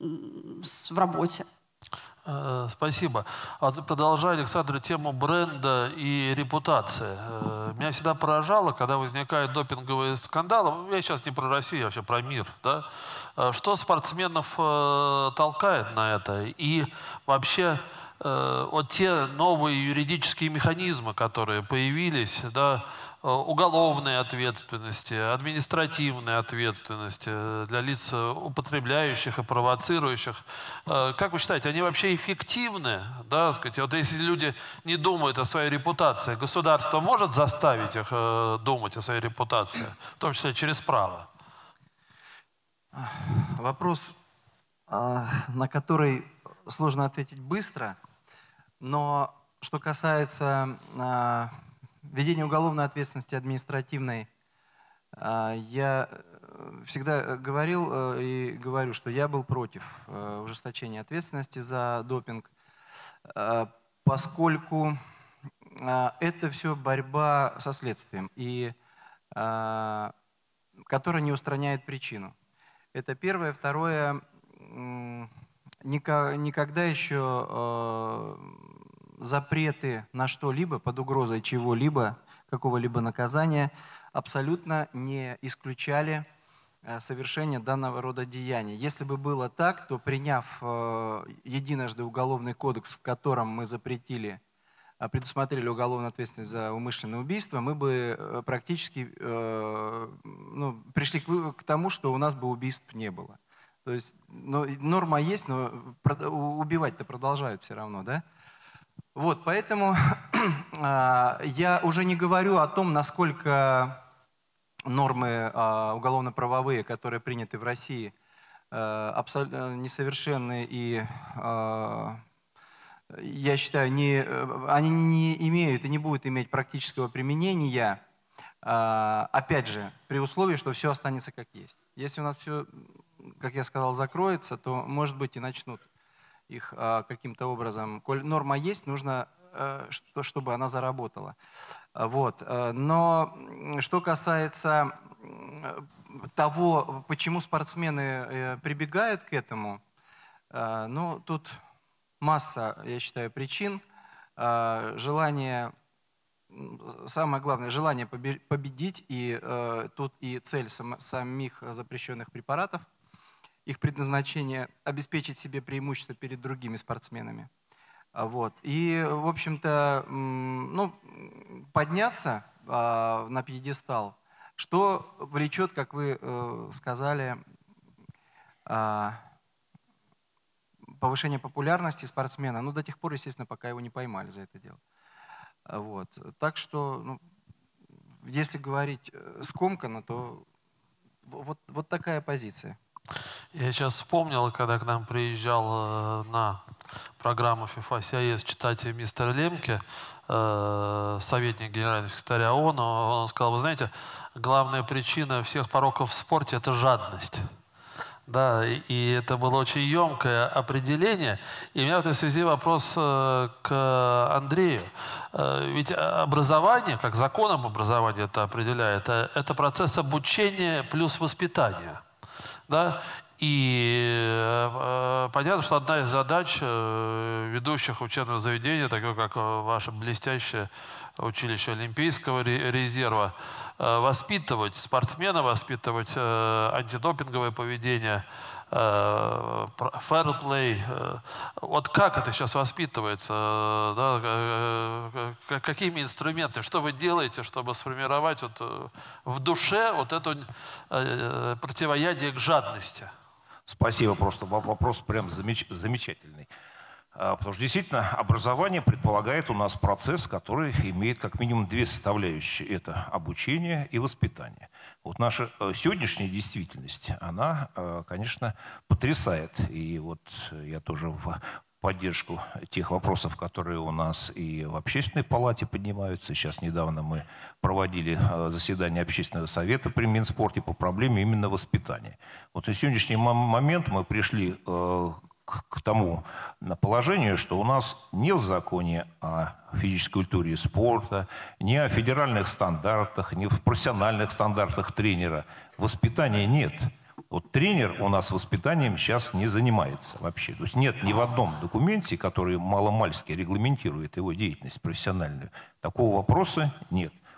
Speaker 3: в работе.
Speaker 1: Спасибо. Продолжая, Александр, тему бренда и репутации. Меня всегда поражало, когда возникают допинговые скандалы. Я сейчас не про Россию, я вообще про мир. Да? Что спортсменов толкает на это? И вообще вот те новые юридические механизмы, которые появились, да, уголовной ответственности, административной ответственности для лиц употребляющих и провоцирующих. Как вы считаете, они вообще эффективны? Да, сказать, вот если люди не думают о своей репутации, государство может заставить их думать о своей репутации, в том числе через право?
Speaker 4: Вопрос, на который сложно ответить быстро, но что касается введения уголовной ответственности административной, я всегда говорил и говорю, что я был против ужесточения ответственности за допинг, поскольку это все борьба со следствием, и, которая не устраняет причину. Это первое. Второе, никогда еще запреты на что-либо под угрозой чего-либо, какого-либо наказания, абсолютно не исключали совершения данного рода деяний. Если бы было так, то приняв единожды уголовный кодекс, в котором мы запретили, предусмотрели уголовную ответственность за умышленное убийство, мы бы практически ну, пришли к, к тому, что у нас бы убийств не было. То есть ну, норма есть, но убивать-то продолжают все равно, да? Вот, поэтому я уже не говорю о том, насколько нормы уголовно-правовые, которые приняты в России, абсолютно несовершенны и, я считаю, не, они не имеют и не будут иметь практического применения, опять же, при условии, что все останется как есть. Если у нас все, как я сказал, закроется, то, может быть, и начнут их а, каким-то образом. Коль норма есть, нужно, а, что, чтобы она заработала. Вот. Но что касается того, почему спортсмены прибегают к этому, а, ну, тут масса, я считаю, причин. А, желание, самое главное, желание победить, и а, тут и цель сам, самих запрещенных препаратов, их предназначение – обеспечить себе преимущество перед другими спортсменами. Вот. И, в общем-то, ну, подняться а, на пьедестал, что влечет, как вы э, сказали, а, повышение популярности спортсмена, ну, до тех пор, естественно, пока его не поймали за это дело. Вот. Так что, ну, если говорить скомканно, то вот, вот такая позиция.
Speaker 1: Я сейчас вспомнил, когда к нам приезжал э, на программу FIFA си ай эс читать мистер Лемке, э, советник генерального секретаря ООН, он сказал, вы знаете, главная причина всех пороков в спорте – это жадность. Да, и, и это было очень емкое определение. И у меня в этой связи вопрос э, к Андрею. Э, ведь образование, как закон об образовании это определяет, э, это процесс обучения плюс воспитания. Да? И э, понятно, что одна из задач э, ведущих учебного заведения, такое как ваше блестящее училище Олимпийского резерва, э, воспитывать спортсмена, воспитывать э, антидопинговое поведение, fair play. Вот как это сейчас воспитывается? Да? Какими инструментами? Что вы делаете, чтобы сформировать вот в душе вот это противоядие к жадности?
Speaker 5: Спасибо, просто вопрос прям замеч... замечательный. Потому что действительно образование предполагает у нас процесс, который имеет как минимум две составляющие. Это обучение и воспитание. Вот наша сегодняшняя действительность, она, конечно, потрясает. И вот я тоже в поддержку тех вопросов, которые у нас и в Общественной палате поднимаются. Сейчас недавно мы проводили заседание Общественного совета при Минспорте по проблеме именно воспитания. Вот на сегодняшний момент мы пришли к тому положению, что у нас не в законе о физической культуре и спорта, не о федеральных стандартах, не в профессиональных стандартах тренера. Воспитания нет. Вот тренер у нас воспитанием сейчас не занимается вообще. То есть нет ни в одном документе, который маломальски регламентирует его деятельность профессиональную. Такого вопроса нет.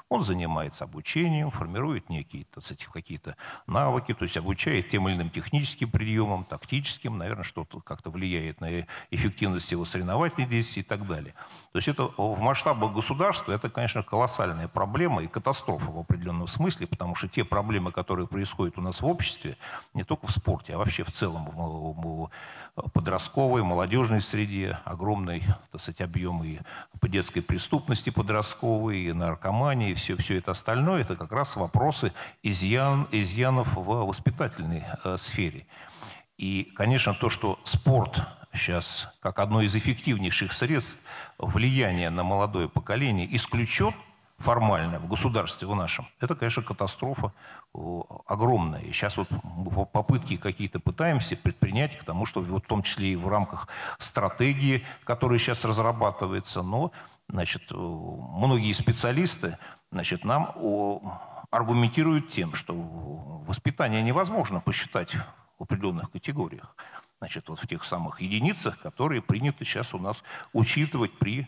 Speaker 5: Он занимается обучением, формирует некие, так сказать, какие-то навыки, то есть обучает тем или иным техническим приемам, тактическим, наверное, что-то как-то влияет на эффективность его соревновательной деятельности и так далее. То есть это в масштабах государства, это, конечно, колоссальная проблема и катастрофа в определенном смысле, потому что те проблемы, которые происходят у нас в обществе, не только в спорте, а вообще в целом в подростковой, молодежной среде, огромный, так сказать, объем и по детской преступности подростковой, и наркомании, и все, все это остальное, это как раз вопросы изъян, изъянов в воспитательной э, сфере. И, конечно, то, что спорт сейчас, как одно из эффективнейших средств влияния на молодое поколение, исключен формально в государстве в нашем, это, конечно, катастрофа огромная. И сейчас вот попытки какие-то пытаемся предпринять к тому, что вот в том числе и в рамках стратегии, которая сейчас разрабатывается, но, значит, многие специалисты, значит, нам аргументируют тем, что воспитание невозможно посчитать в определенных категориях. Значит, вот в тех самых единицах, которые приняты сейчас у нас учитывать при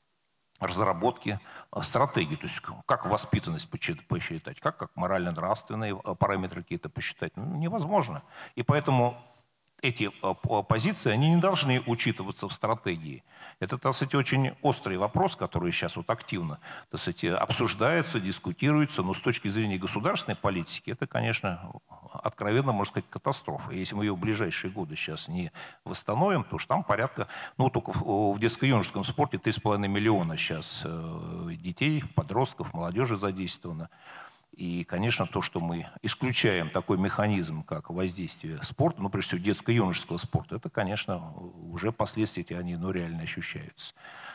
Speaker 5: разработке стратегии. То есть как воспитанность посчитать, как, как морально-нравственные параметры какие-то посчитать. Ну, невозможно. И поэтому эти позиции, они не должны учитываться в стратегии. Это, так сказать, очень острый вопрос, который сейчас вот активно, так сказать, обсуждается, дискутируется, но с точки зрения государственной политики это, конечно, откровенно, можно сказать, катастрофа. Если мы ее в ближайшие годы сейчас не восстановим, то уж там порядка, ну, только в, в детско-юношеском спорте три с половиной миллиона сейчас детей, подростков, молодежи задействовано. И, конечно, то, что мы исключаем такой механизм, как воздействие спорта, ну, прежде всего, детско-юношеского спорта, это, конечно, уже последствия, они, ну, реально ощущаются.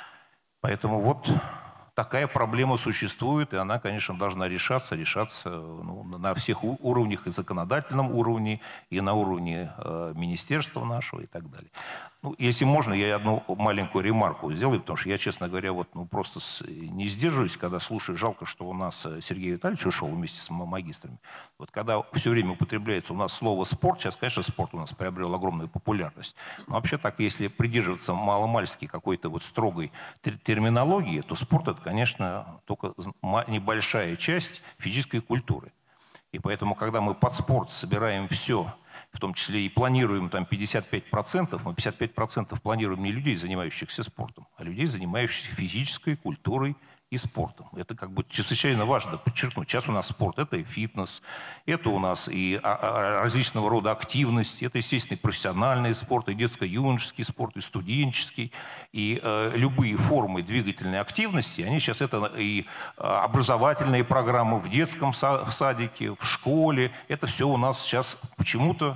Speaker 5: Поэтому вот такая проблема существует, и она, конечно, должна решаться, решаться ну, на всех уровнях, и законодательном уровне, и на уровне э, министерства нашего и так далее. Ну, если можно, я одну маленькую ремарку сделаю, потому что я, честно говоря, вот, ну, просто с, не сдерживаюсь, когда слушаю. Жалко, что у нас Сергей Витальевич ушел вместе с магистрами. Вот когда все время употребляется у нас слово «спорт», сейчас, конечно, спорт у нас приобрел огромную популярность. Но вообще так, если придерживаться маломальски какой-то вот строгой терминологии, то спорт — это, конечно, только небольшая часть физической культуры. И поэтому, когда мы под спорт собираем все, в том числе и планируем там пятьдесят пять процентов, мы пятьдесят пять процентов планируем не людей, занимающихся спортом, а людей, занимающихся физической культурой и спортом. Это как бы чрезвычайно важно подчеркнуть. Сейчас у нас спорт — это и фитнес, это у нас и различного рода активности, это, естественно, и профессиональный спорт, и детско-юношеский спорт, и студенческий, и э, любые формы двигательной активности, они сейчас это и образовательные программы в детском садике, в школе, это все у нас сейчас почему-то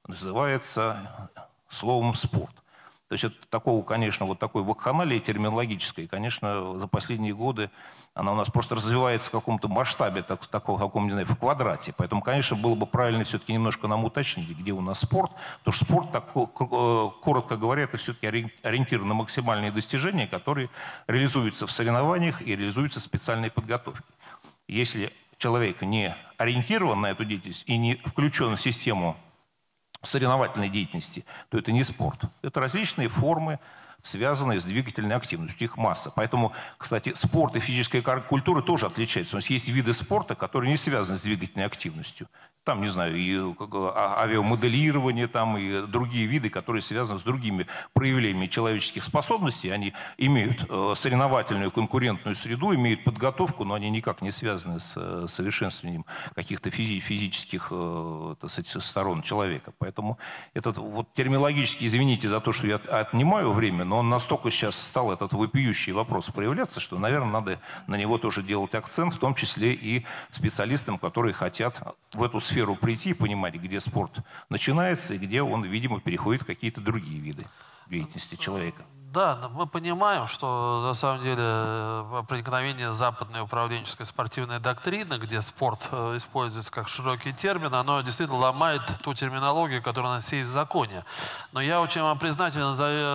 Speaker 5: называется словом «спорт». То есть это такого, конечно, вот такой вакханалии терминологической, конечно, за последние годы она у нас просто развивается в каком-то масштабе, так, такого, каком, не знаю, в квадрате. Поэтому, конечно, было бы правильно все-таки немножко нам уточнить, где у нас спорт. Потому что спорт, так, коротко говоря, это все-таки ориентир на максимальные достижения, которые реализуются в соревнованиях и реализуются в специальной подготовке. Если человек не ориентирован на эту деятельность и не включен в систему соревновательной деятельности, то это не спорт. Это различные формы, связанные с двигательной активностью, их масса. Поэтому, кстати, спорт и физическая культура тоже отличаются. У нас есть виды спорта, которые не связаны с двигательной активностью. Там, не знаю, и авиамоделирование, там, и другие виды, которые связаны с другими проявлениями человеческих способностей. Они имеют э, соревновательную конкурентную среду, имеют подготовку, но они никак не связаны с э, совершенствованием каких-то физи физических э, так сказать, сторон человека. Поэтому этот вот терминологически, извините за то, что я отнимаю время, но он настолько сейчас стал, этот вопиющий вопрос, проявляться, что, наверное, надо на него тоже делать акцент, в том числе и специалистам, которые хотят в эту сферу прийти и понимать, где спорт начинается и где он, видимо, переходит в какие-то другие виды деятельности человека.
Speaker 1: Да, но мы понимаем, что на самом деле проникновение западной управленческой спортивной доктрины, где спорт используется как широкий термин, оно действительно ломает ту терминологию, которая у нас есть в законе. Но я очень вам признателен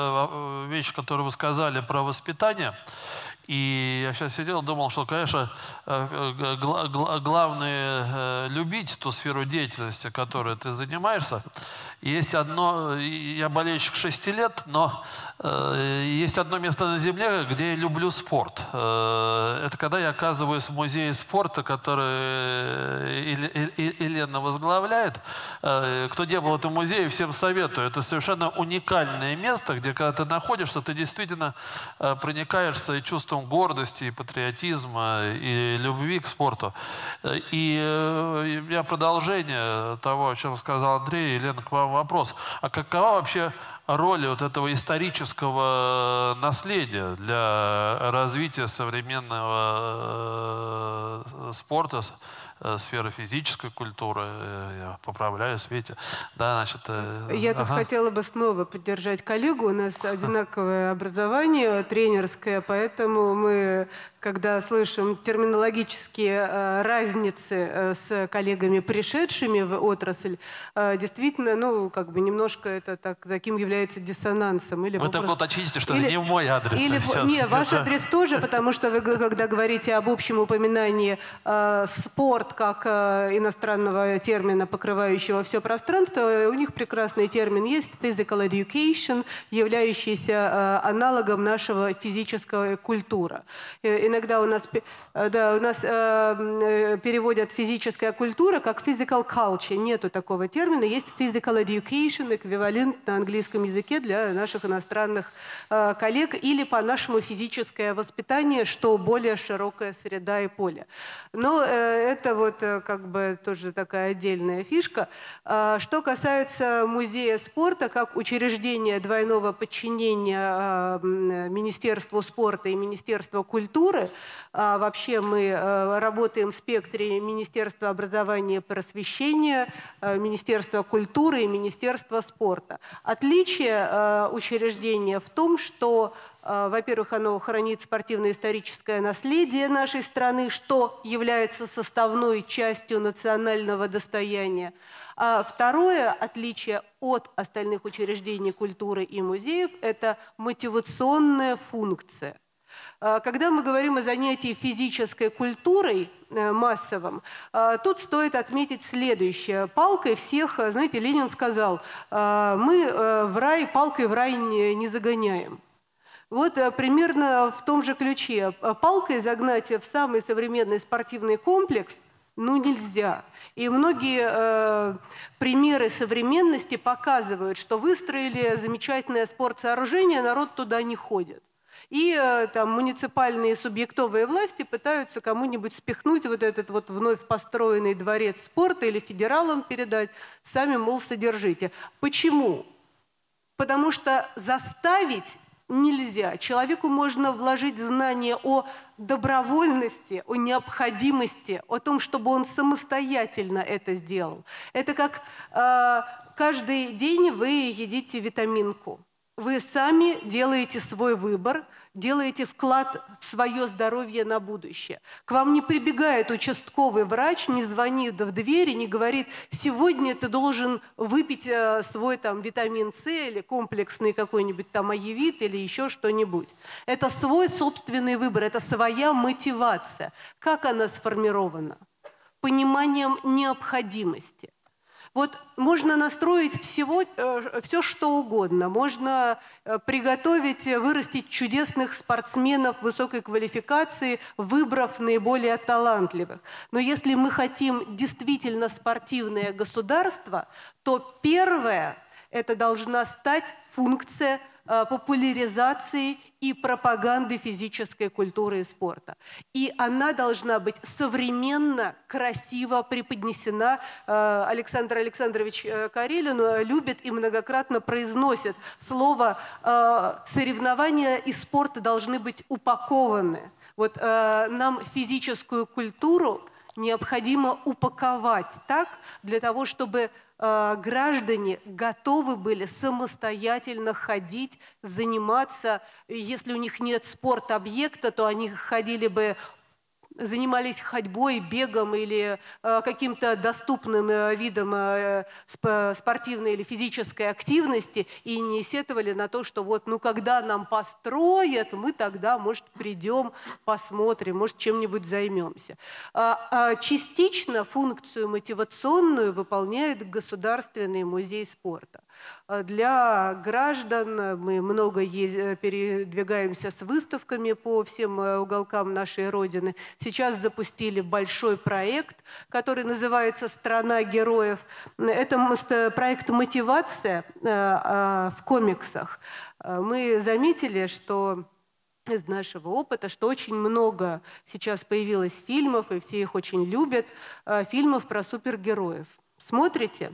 Speaker 1: за вещь, которую вы сказали про воспитание. И я сейчас сидел и думал, что, конечно, главное любить ту сферу деятельности, которой ты занимаешься. Есть одно, я болельщик шести лет, но э, есть одно место на земле, где я люблю спорт. Э, это когда я оказываюсь в музее спорта, который Елена возглавляет. Э, кто не был в этом музее, всем советую. Это совершенно уникальное место, где, когда ты находишься, ты действительно э, проникаешься и чувством гордости, и патриотизма, и любви к спорту. И э, у меня продолжение того, о чем сказал Андрей. Елена, к вам вопрос. А какова вообще роль вот этого исторического наследия для развития современного спорта, сферы физической культуры? Я поправляю, Свете. Да, значит,
Speaker 6: Я тут
Speaker 1: ага.
Speaker 6: хотела бы снова поддержать коллегу. У нас одинаковое образование тренерское, поэтому мы, когда слышим терминологические э, разницы э, с коллегами, пришедшими в отрасль, э, действительно, ну, как бы немножко это так, таким является диссонансом. Или
Speaker 1: вы
Speaker 6: вопрос...
Speaker 1: только уточните, что
Speaker 6: или...
Speaker 1: это не в мой адрес.
Speaker 6: Или...
Speaker 1: Сейчас.
Speaker 6: Не, ваш адрес тоже, потому что вы, когда говорите об общем упоминании э, спорт как э, иностранного термина, покрывающего все пространство, у них прекрасный термин есть physical education, являющийся э, аналогом нашего физической культуры. Иногда у нас, да, у нас э, переводят физическая культура как physical culture. Нету такого термина. Есть physical education, эквивалент на английском языке для наших иностранных э, коллег, или по-нашему физическое воспитание, что более широкая среда и поле. Но э, это вот э, как бы тоже такая отдельная фишка. Э, что касается музея спорта, как учреждения двойного подчинения э, Министерству спорта и Министерству культуры, А вообще мы э, работаем в спектре Министерства образования и просвещения, э, Министерства культуры и Министерства спорта. Отличие э, учреждения в том, что, э, во-первых, оно хранит спортивно-историческое наследие нашей страны, что является составной частью национального достояния. А второе отличие от остальных учреждений культуры и музеев – это мотивационная функция. Когда мы говорим о занятии физической культурой массовым, тут стоит отметить следующее. Палкой всех, знаете, Ленин сказал, мы в рай, палкой в рай не загоняем. Вот примерно в том же ключе. Палкой загнать в самый современный спортивный комплекс ну нельзя. И многие э, примеры современности показывают, что выстроили замечательное спортсооружение, народ туда не ходит. И там муниципальные субъектовые власти пытаются кому-нибудь спихнуть вот этот вот вновь построенный дворец спорта или федералам передать, сами, мол, содержите. Почему? Потому что заставить нельзя. Человеку можно вложить знание о добровольности, о необходимости, о том, чтобы он самостоятельно это сделал. Это как э, каждый день вы едите витаминку. Вы сами делаете свой выбор, делаете вклад в свое здоровье на будущее. К вам не прибегает участковый врач, не звонит в дверь и не говорит, сегодня ты должен выпить э, свой там витамин С или комплексный какой-нибудь там аевит или еще что-нибудь. Это свой собственный выбор, это своя мотивация. Как она сформирована? Пониманием необходимости. Вот можно настроить всего, э, все, что угодно. Можно э, приготовить, вырастить чудесных спортсменов высокой квалификации, выбрав наиболее талантливых. Но если мы хотим действительно спортивное государство, то первое – это должна стать функция э, популяризации и пропаганды физической культуры и спорта. И она должна быть современно, красиво преподнесена. Э, Александр Александрович Карелин любит и многократно произносит слово э, «соревнования и спорт должны быть упакованы». Вот э, нам физическую культуру необходимо упаковать так, для того, чтобы э, граждане готовы были самостоятельно ходить, заниматься. Если у них нет спорт-объекта, то они ходили бы занимались ходьбой, бегом или э, каким-то доступным э, видом э, спортивной или физической активности и не сетовали на то, что вот, ну, когда нам построят, мы тогда, может, придем, посмотрим, может, чем-нибудь займемся. А, а частично функцию мотивационную выполняет Государственный музей спорта. Для граждан мы много передвигаемся с выставками по всем уголкам нашей Родины. Сейчас запустили большой проект, который называется «Страна героев». Это проект «Мотивация» в комиксах. Мы заметили, что из нашего опыта, что очень много сейчас появилось фильмов, и все их очень любят, фильмов про супергероев. Смотрите?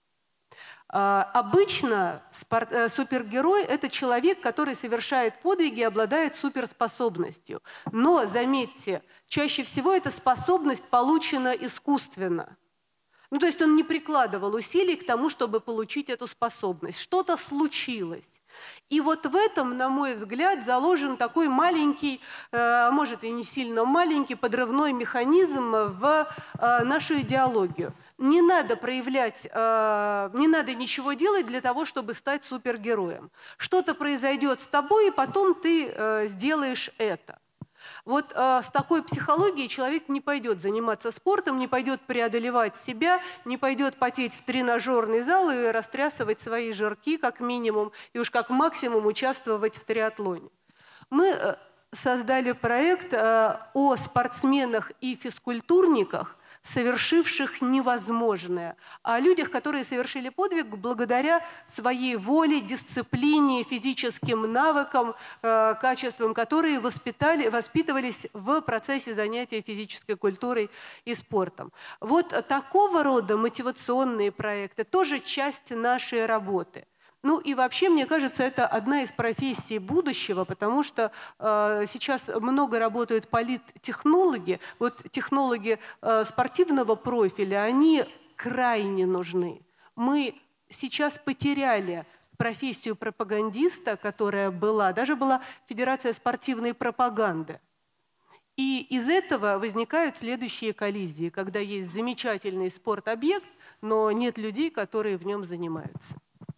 Speaker 6: Обычно супергерой – это человек, который совершает подвиги и обладает суперспособностью. Но, заметьте, чаще всего эта способность получена искусственно. Ну, то есть он не прикладывал усилий к тому, чтобы получить эту способность. Что-то случилось. И вот в этом, на мой взгляд, заложен такой маленький, а может и не сильно маленький, подрывной механизм в нашу идеологию. Не надо проявлять, э, не надо ничего делать для того, чтобы стать супергероем. Что-то произойдет с тобой, и потом ты э, сделаешь это. Вот э, с такой психологией человек не пойдет заниматься спортом, не пойдет преодолевать себя, не пойдет потеть в тренажерный зал и растрясывать свои жирки как минимум, и уж как максимум участвовать в триатлоне. Мы э, создали проект э, о спортсменах и физкультурниках, совершивших невозможное, о людях, которые совершили подвиг благодаря своей воле, дисциплине, физическим навыкам, э, качествам, которые воспитали, воспитывались в процессе занятия физической культурой и спортом. Вот такого рода мотивационные проекты тоже часть нашей работы. Ну и вообще, мне кажется, это одна из профессий будущего, потому что э, сейчас много работают политтехнологи. Вот технологи э, спортивного профиля, они крайне нужны. Мы сейчас потеряли профессию пропагандиста, которая была, даже была Федерация спортивной пропаганды. И из этого возникают следующие коллизии, когда есть замечательный спортобъект, но нет людей, которые в нем занимаются.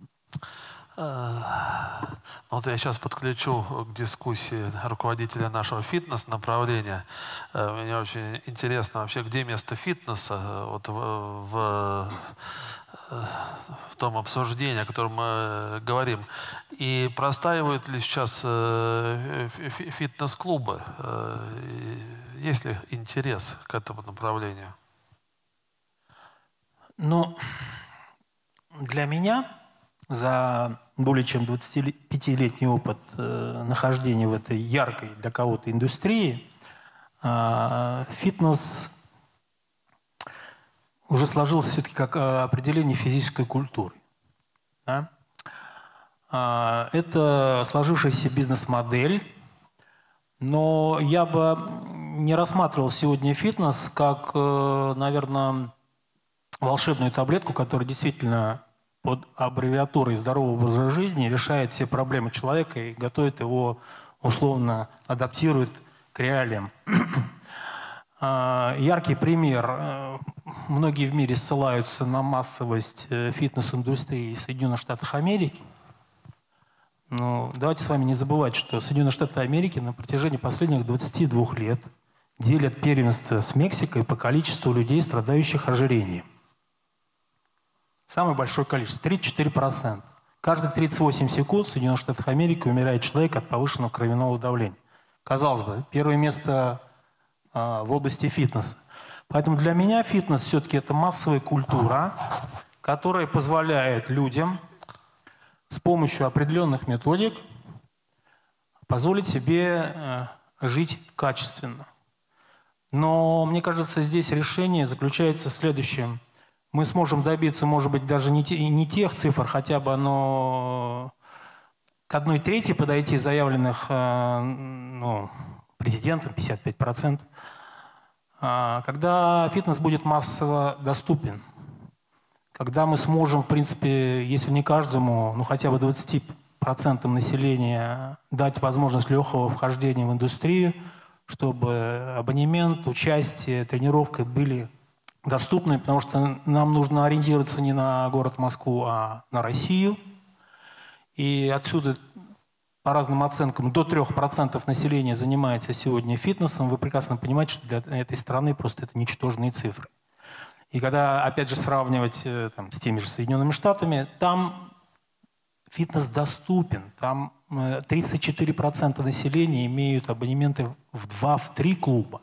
Speaker 1: Вот я сейчас подключу к дискуссии руководителя нашего фитнес-направления. Мне очень интересно вообще, где место фитнеса вот в, в, в том обсуждении, о котором мы говорим. И простаивают ли сейчас фитнес-клубы? Есть ли интерес к этому направлению?
Speaker 7: Ну, для меня за более чем двадцатипятилетний опыт э, нахождения в этой яркой для кого-то индустрии, э, фитнес уже сложился все-таки как э, определение физической культуры. Да? Э, это сложившаяся бизнес-модель, но я бы не рассматривал сегодня фитнес как, э, наверное, волшебную таблетку, которая действительно под аббревиатурой «здорового образа жизни» решает все проблемы человека и готовит его, условно адаптирует к реалиям. Яркий пример. Многие в мире ссылаются на массовость фитнес-индустрии в Соединенных Штатах Америки. Но давайте с вами не забывать, что Соединенные Штаты Америки на протяжении последних двадцати двух лет делят первенство с Мексикой по количеству людей, страдающих ожирением. Самое большое количество – тридцать четыре процента. Каждые тридцать восемь секунд в Соединенных Штатах Америки умирает человек от повышенного кровяного давления. Казалось бы, первое место э, в области фитнеса. Поэтому для меня фитнес все-таки это массовая культура, которая позволяет людям с помощью определенных методик позволить себе э, жить качественно. Но мне кажется, здесь решение заключается в следующем. Мы сможем добиться, может быть, даже не, те, не тех цифр, хотя бы оно к одной трети подойти заявленных э, ну, президентом, пятьдесят пять процентов, э, когда фитнес будет массово доступен, когда мы сможем, в принципе, если не каждому, ну хотя бы двадцати процентам населения дать возможность легкого вхождения в индустрию, чтобы абонемент, участие, тренировка были доступны, потому что нам нужно ориентироваться не на город Москву, а на Россию. И отсюда, по разным оценкам, до трех процентов населения занимается сегодня фитнесом. Вы прекрасно понимаете, что для этой страны просто это ничтожные цифры. И когда, опять же, сравнивать там, с теми же Соединенными Штатами, там фитнес доступен. Там тридцать четыре процента населения имеют абонементы в два-три клуба.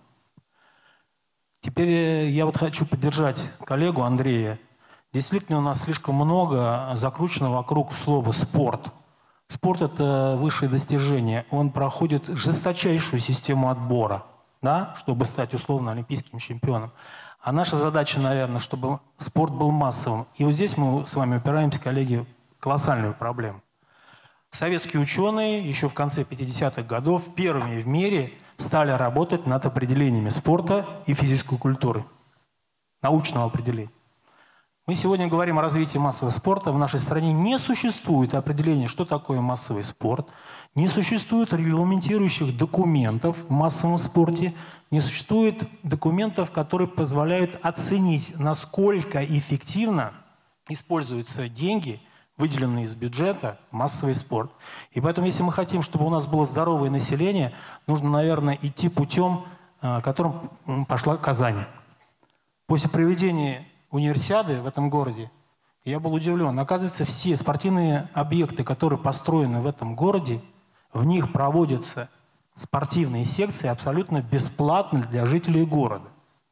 Speaker 7: Теперь я вот хочу поддержать коллегу Андрея. Действительно, у нас слишком много закручено вокруг слова «спорт». Спорт – это высшее достижение. Он проходит жесточайшую систему отбора, да, чтобы стать условно олимпийским чемпионом. А наша задача, наверное, чтобы спорт был массовым. И вот здесь мы с вами упираемся, коллеги, в колоссальную проблему. Советские ученые еще в конце пятидесятых годов первыми в мире стали работать над определениями спорта и физической культуры. Научного определения. Мы сегодня говорим о развитии массового спорта. В нашей стране не существует определения, что такое массовый спорт. Не существует регламентирующих документов в массовом спорте. Не существует документов, которые позволяют оценить, насколько эффективно используются деньги, выделенные из бюджета, в массовый спорт. И поэтому, если мы хотим, чтобы у нас было здоровое население, нужно, наверное, идти путем, которым пошла Казань. После проведения универсиады в этом городе, я был удивлен. Оказывается, все спортивные объекты, которые построены в этом городе, в них проводятся спортивные секции абсолютно бесплатно для жителей города.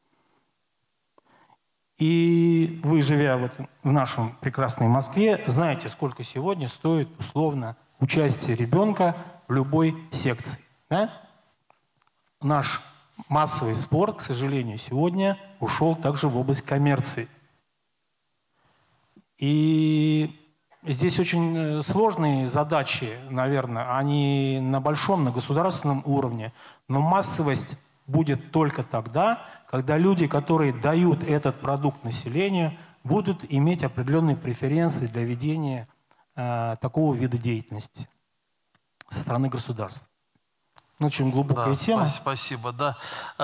Speaker 7: И вы, живя вот в нашем прекрасной Москве, знаете, сколько сегодня стоит условно участие ребенка в любой секции. Да? Наш массовый спорт, к сожалению, сегодня ушел также в область коммерции. И здесь очень сложные задачи, наверное, они на большом, на государственном уровне, но массовость будет только тогда, когда люди, которые дают этот продукт населению, будут иметь определенные преференции для ведения э, такого вида деятельности со стороны государства. Очень глубокая
Speaker 1: Да,
Speaker 7: тема.
Speaker 1: Спасибо, да.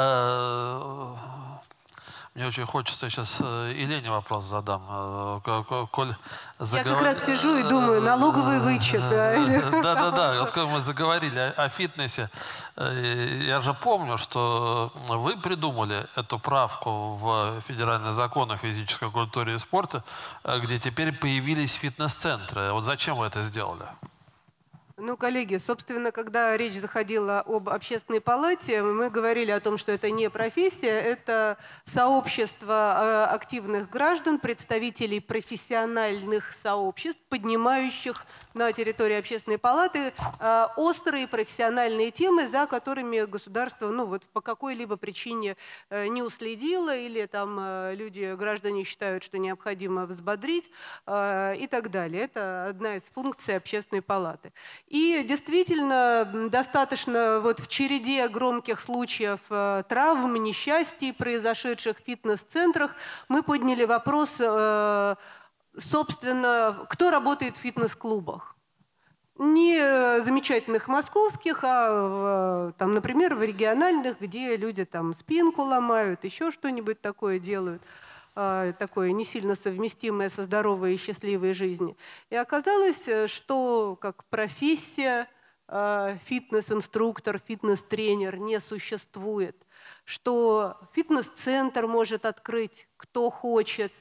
Speaker 1: Мне очень хочется сейчас Елене вопрос задам. Коль
Speaker 6: заговор... Я как раз сижу и думаю, налоговый вычет.
Speaker 1: Да-да-да, вот как мы заговорили о фитнесе, я же помню, что вы придумали эту правку в федеральный закон о физической культуре и спорте, где теперь появились фитнес-центры. Вот зачем вы это сделали?
Speaker 6: Ну, коллеги, собственно, когда речь заходила об общественной палате, мы говорили о том, что это не профессия, это сообщество активных граждан, представителей профессиональных сообществ, поднимающих на территории общественной палаты острые профессиональные темы, за которыми государство, ну, вот по какой-либо причине не уследило, или там люди, граждане считают, что необходимо взбодрить и так далее. Это одна из функций общественной палаты. И действительно, достаточно вот в череде громких случаев э, травм, несчастий, произошедших в фитнес-центрах, мы подняли вопрос, э, собственно, кто работает в фитнес-клубах. Не замечательных московских, а, в, там, например, в региональных, где люди там спинку ломают, еще что-нибудь такое делают. Такое не сильно совместимое со здоровой и счастливой жизнью. И оказалось, что как профессия фитнес-инструктор, фитнес-тренер не существует, что фитнес-центр может открыть кто хочет,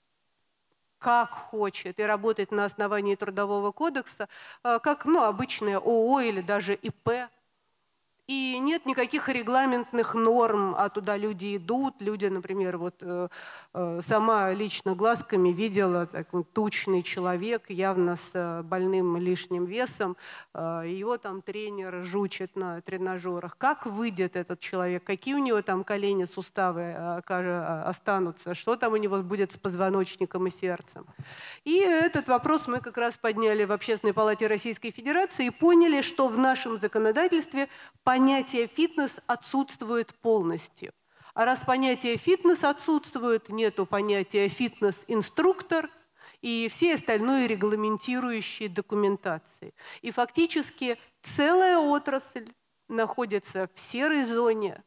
Speaker 6: как хочет, и работать на основании Трудового кодекса, как ну, обычное ООО или даже ИП. И нет никаких регламентных норм, а туда люди идут. Люди, например, вот э, э, сама лично глазками видела такой тучный человек, явно с э, больным лишним весом. Э, его там тренер жучит на тренажерах. Как выйдет этот человек? Какие у него там колени, суставы э, останутся? Что там у него будет с позвоночником и сердцем? И этот вопрос мы как раз подняли в Общественной палате Российской Федерации и поняли, что в нашем законодательстве понятие фитнес отсутствует полностью. А раз понятие фитнес отсутствует, нету понятия фитнес-инструктор и всей остальной регламентирующей документации. И фактически целая отрасль находятся в серой зоне,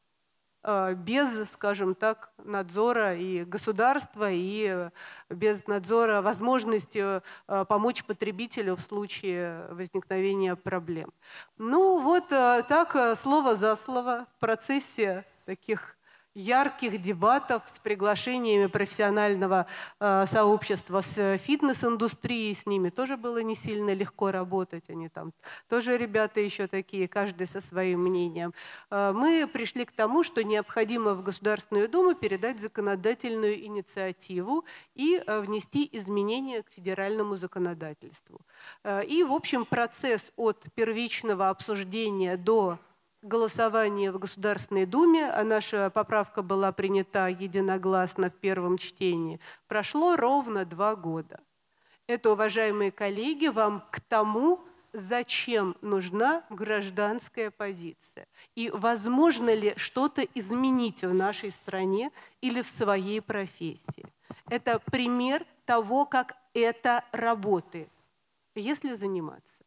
Speaker 6: без, скажем так, надзора и государства, и без надзора возможности помочь потребителю в случае возникновения проблем. Ну вот так, слово за слово, в процессе таких ярких дебатов с приглашениями профессионального э, сообщества с фитнес-индустрией, с ними тоже было не сильно легко работать, они там тоже ребята еще такие, каждый со своим мнением. Э, мы пришли к тому, что необходимо в Государственную Думу передать законодательную инициативу и э, внести изменения к федеральному законодательству. Э, и, в общем, процесс от первичного обсуждения до голосование в Государственной Думе, а наша поправка была принята единогласно в первом чтении, прошло ровно два года. Это, уважаемые коллеги, вам к тому, зачем нужна гражданская позиция. И возможно ли что-то изменить в нашей стране или в своей профессии. Это пример того, как это работает, если заниматься.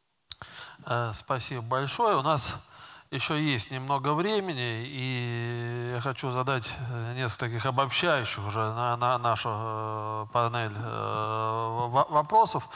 Speaker 1: Спасибо большое. У нас еще есть немного времени, и я хочу задать несколько таких обобщающих уже на, на нашу э, панель э, вопросов.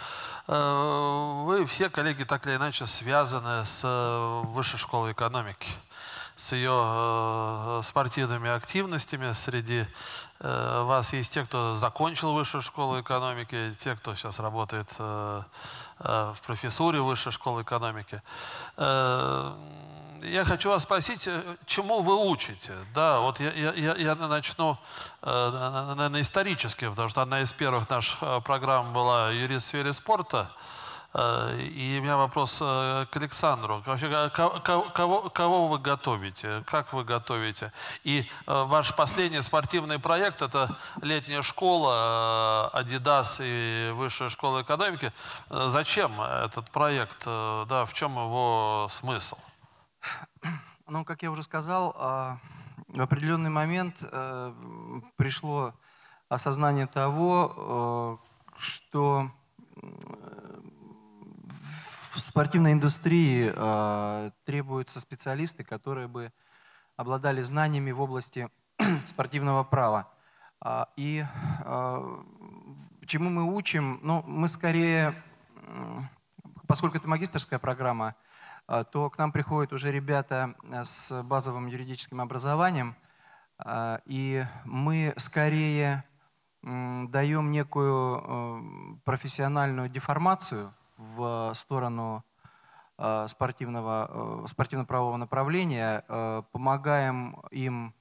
Speaker 1: Э, вы все, коллеги, так или иначе связаны с Высшей школой экономики, с ее э, спортивными активностями. Среди э, вас есть те, кто закончил Высшую школу экономики, те, кто сейчас работает э, э, в профессуре Высшей школы экономики. Э, Я хочу вас спросить, чему вы учите? Да, вот я, я, я начну, э, наверное, исторически, потому что одна из первых наших программ была «Юрист в сфере спорта». Э, и у меня вопрос э, к Александру. Вообще, кого, кого, кого вы готовите? Как вы готовите? И э, ваш последний спортивный проект – это летняя школа, э, Adidas и Высшая школа экономики. Э, зачем этот проект? Э, да, в чем его смысл?
Speaker 4: Ну, как я уже сказал, в определенный момент пришло осознание того, что в спортивной индустрии требуются специалисты, которые бы обладали знаниями в области спортивного права. И чему мы учим? Ну, мы скорее, поскольку это магистерская программа, то к нам приходят уже ребята с базовым юридическим образованием, и мы скорее даем некую профессиональную деформацию в сторону спортивного, спортивно-правового направления, помогаем им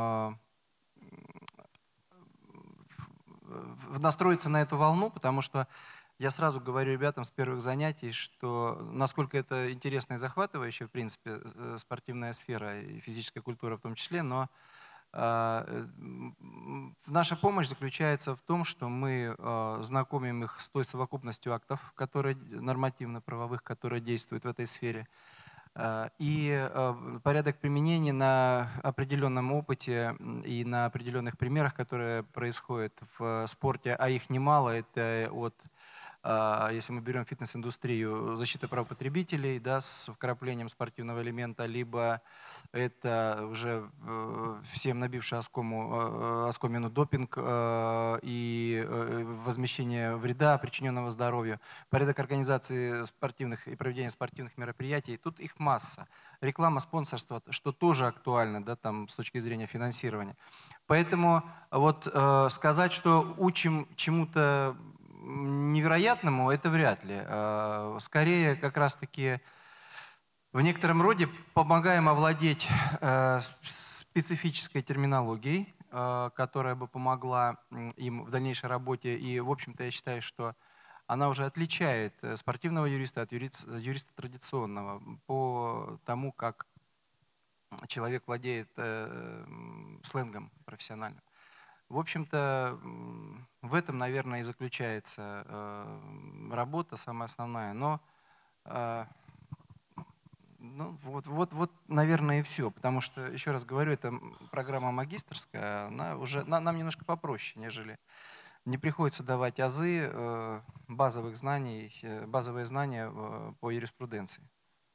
Speaker 4: настроиться на эту волну, потому что я сразу говорю ребятам с первых занятий, что насколько это интересно и захватывающе, в принципе, спортивная сфера и физическая культура в том числе, но э, наша помощь заключается в том, что мы э, знакомим их с той совокупностью актов, которые нормативно-правовых, которые действуют в этой сфере, э, и э, порядок применения на определенном опыте и на определенных примерах, которые происходят в спорте, а их немало, это от если мы берем фитнес-индустрию, защита прав потребителей, да, с вкраплением спортивного элемента, либо это уже э, всем набивший оскому, э, оскомину допинг э, и э, возмещение вреда, причиненного здоровью, порядок организации спортивных и проведения спортивных мероприятий. Тут их масса. Реклама, спонсорство, что тоже актуально, да, там, с точки зрения финансирования. Поэтому вот э, сказать, что учим чему-то невероятному, это вряд ли. Скорее, как раз-таки в некотором роде помогаем овладеть специфической терминологией, которая бы помогла им в дальнейшей работе. И, в общем-то, я считаю, что она уже отличает спортивного юриста от юриста, юриста традиционного по тому, как человек владеет сленгом профессиональным. В общем-то, в этом, наверное, и заключается э, работа самая основная. Но э, ну, вот, вот, вот, наверное, и все. Потому что, еще раз говорю, это программа магистерская, она уже, на, нам немножко попроще, нежели не приходится давать азы э, базовых знаний, базовые знания э, по юриспруденции.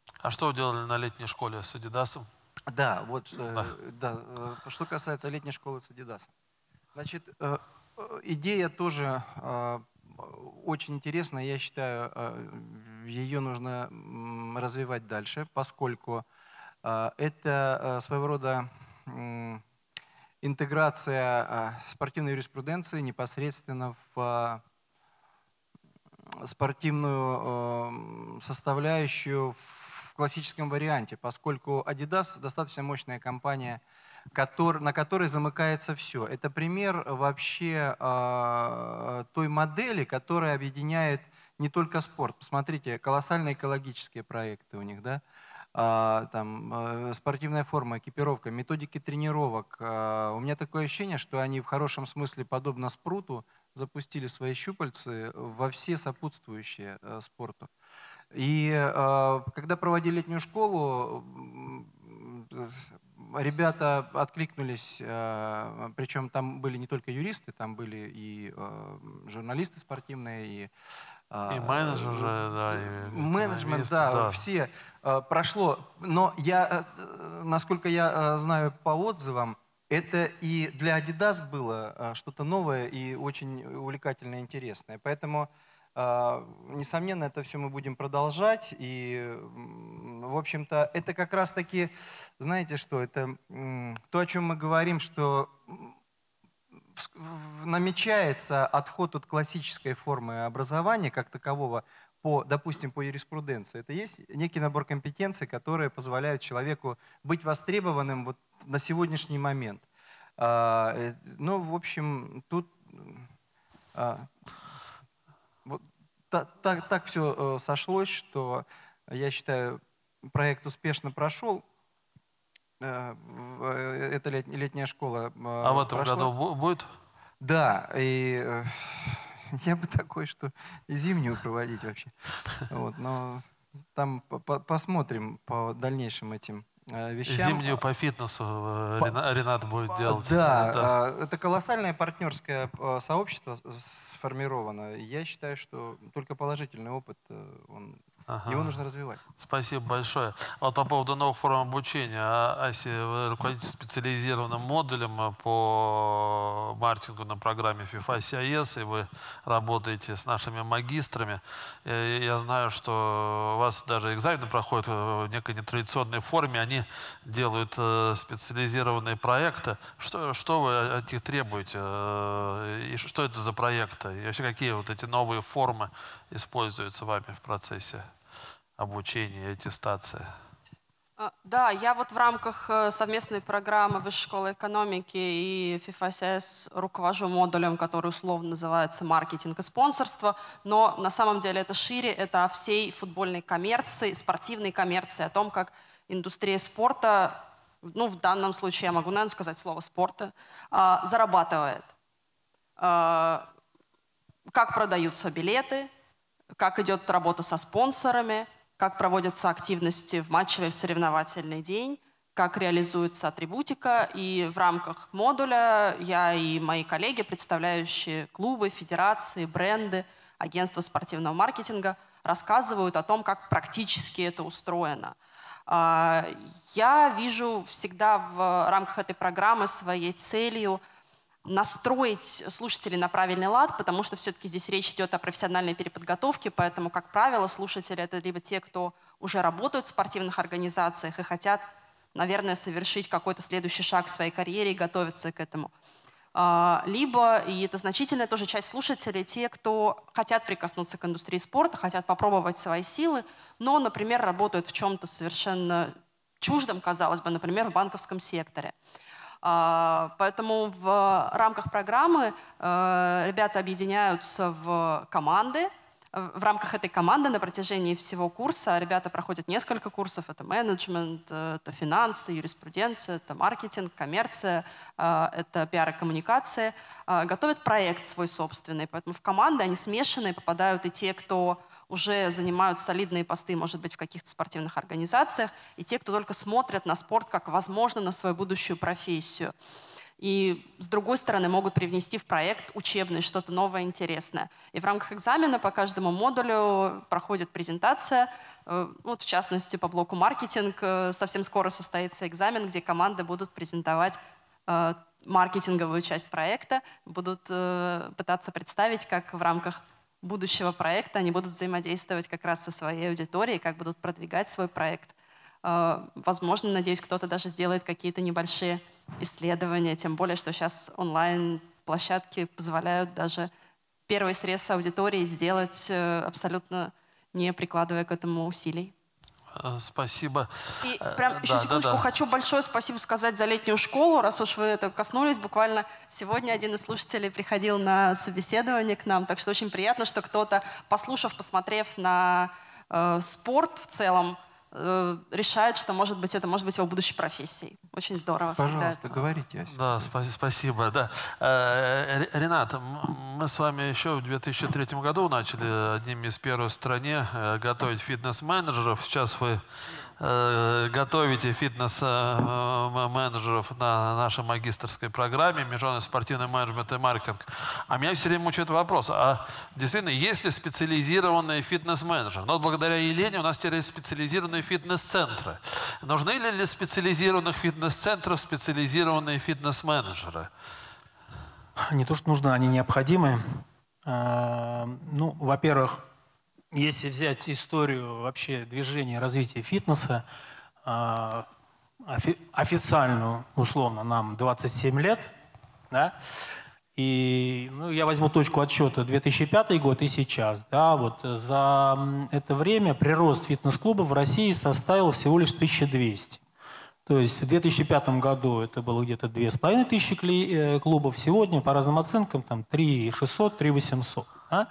Speaker 1: А что вы делали на летней школе с Адидасом?
Speaker 4: Да, вот,
Speaker 1: Да.
Speaker 4: э, да, э, что касается летней школы с Адидасом. Значит, э, э, идея тоже э, очень интересная, я считаю, э, ее нужно м, развивать дальше, поскольку э, это э, своего рода м, интеграция э, спортивной юриспруденции непосредственно в э, спортивную э, составляющую в классическом варианте, поскольку Adidas достаточно мощная компания, который, на которой замыкается все. Это пример вообще э, той модели, которая объединяет не только спорт. Посмотрите, колоссальные экологические проекты у них, да? А, там, э, спортивная форма, экипировка, методики тренировок. А, у меня такое ощущение, что они в хорошем смысле, подобно спруту, запустили свои щупальцы во все сопутствующие э, спорту. И э, когда проводили летнюю школу, ребята откликнулись, э, причем там были не только юристы, там были и э, журналисты спортивные, и, э,
Speaker 1: И менеджеры, да. И
Speaker 4: менеджмент,
Speaker 1: экономисты,
Speaker 4: да,
Speaker 1: да.
Speaker 4: все э, прошло. Но я, э, насколько я э, знаю по отзывам, это и для Adidas было э, что-то новое и очень увлекательное и интересное. Поэтому, э, несомненно, это все мы будем продолжать. И, м, в общем-то, это как раз-таки, знаете что, это м, то, о чем мы говорим, что в- в- намечается отход от классической формы образования как такового, по, допустим, по юриспруденции. Это есть некий набор компетенций, которые позволяют человеку быть востребованным вот на сегодняшний момент. А, э, ну, в общем, тут а, вот, та- так, так все сошлось, что, я считаю, проект успешно прошел. Э, в- э, Эта лет- летняя школа э,
Speaker 1: А в этом
Speaker 4: прошла.
Speaker 1: году бу- будет?
Speaker 4: Да, и э, я бы такой, что и зимнюю проводить вообще. Вот, но там по- по- посмотрим по дальнейшим этим э, вещам.
Speaker 1: Зимнюю по фитнесу э,
Speaker 4: По-
Speaker 1: Рена- Ренат будет делать.
Speaker 4: Да,
Speaker 1: Это-
Speaker 4: а, это колоссальное партнерское э, сообщество с- сформировано. Я считаю, что только положительный опыт, э, он,
Speaker 1: Ага.
Speaker 4: его нужно развивать.
Speaker 1: Спасибо большое. Вот по поводу новых форм обучения. А, Ася, вы руководите специализированным модулем по маркетингу на программе FIFA си ай эс, и вы работаете с нашими магистрами. Э, Я знаю, что у вас даже экзамены проходят в некой нетрадиционной форме. Они делают э, специализированные проекты. Что, что вы от них требуете? Э, И что это за проекты? И вообще какие вот эти новые формы используются вами в процессе обучения и аттестации?
Speaker 3: А, Да, я вот в рамках э, совместной программы Высшей школы экономики и FIFA си ай эс руковожу модулем, который условно называется «Маркетинг и спонсорство», но на самом деле это шире, это о всей футбольной коммерции, спортивной коммерции, о том, как индустрия спорта, ну в данном случае я могу, наверное, сказать слово «спорта», а, зарабатывает. А, Как продаются билеты, как идет работа со спонсорами, как проводятся активности в матчевый соревновательный день, как реализуется атрибутика. И в рамках модуля я и мои коллеги, представляющие клубы, федерации, бренды, агентства спортивного маркетинга, рассказывают о том, как практически это устроено. А, Я вижу всегда в рамках этой программы своей целью настроить слушателей на правильный лад, потому что все-таки здесь речь идет о профессиональной переподготовке, поэтому, как правило, слушатели — это либо те, кто уже работают в спортивных организациях и хотят, наверное, совершить какой-то следующий шаг в своей карьере и готовиться к этому. А, Либо, и это значительная тоже часть слушателей, те, кто хотят прикоснуться к индустрии спорта, хотят попробовать свои силы, но, например, работают в чем-то совершенно чуждом, казалось бы, например, в банковском секторе. А, Поэтому в рамках программы э, ребята объединяются в команды. В рамках этой команды на протяжении всего курса ребята проходят несколько курсов. Это менеджмент, это финансы, юриспруденция, это маркетинг, коммерция, э, это пиар и коммуникация. Э, Готовят проект свой собственный. Поэтому в команды они смешанные, попадают и те, кто уже занимают солидные посты, может быть, в каких-то спортивных организациях, и те, кто только смотрят на спорт как, возможно, на свою будущую профессию. и с другой стороны могут привнести в проект учебный что-то новое, интересное. И в рамках экзамена по каждому модулю проходит презентация. Вот в частности по блоку маркетинг совсем скоро состоится экзамен, где команды будут презентовать маркетинговую часть проекта, будут пытаться представить, как в рамках будущего проекта они будут взаимодействовать как раз со своей аудиторией, как будут продвигать свой проект. Возможно, надеюсь, кто-то даже сделает какие-то небольшие исследования, тем более, что сейчас онлайн-площадки позволяют даже первый срез аудитории сделать абсолютно не прикладывая к этому усилий.
Speaker 1: Спасибо.
Speaker 3: И прям
Speaker 1: да,
Speaker 3: еще секундочку,
Speaker 1: да, да.
Speaker 3: хочу большое спасибо сказать за летнюю школу, раз уж вы это коснулись. Буквально сегодня один из слушателей приходил на собеседование к нам, так что очень приятно, что кто-то, послушав, посмотрев на э, спорт в целом, э, решает, что, может быть, это может быть его будущей профессией. Очень здорово.
Speaker 4: Пожалуйста, говорите, Ася.
Speaker 1: Да, спа- спасибо. Да. Э, Ренат, мы с вами еще в две тысячи третьем году начали одними из первых в стране э, готовить фитнес-менеджеров. Сейчас вы э, готовите фитнес-менеджеров на нашей магистерской программе «Международный спортивный менеджмент и маркетинг». А меня все время мучает вопрос, а действительно, есть ли специализированные фитнес-менеджеры? Но вот благодаря Елене у нас теперь есть специализированные фитнес-центры. Нужны ли для специализированных фитнес-центров специализированные фитнес-менеджеры?
Speaker 7: Не то, что нужны, они необходимы. А, ну, во-первых, если взять историю вообще движения развития фитнеса, а, офи- официальную, условно, нам двадцать семь лет, да, и ну, я возьму точку отсчета две тысячи пятый год и сейчас, да, вот за это время прирост фитнес-клубов в России составил всего лишь тысяча двести. То есть в две тысячи пятом году это было где-то две с половиной тысячи клубов, сегодня по разным оценкам там три шестьсот, три восемьсот. Да?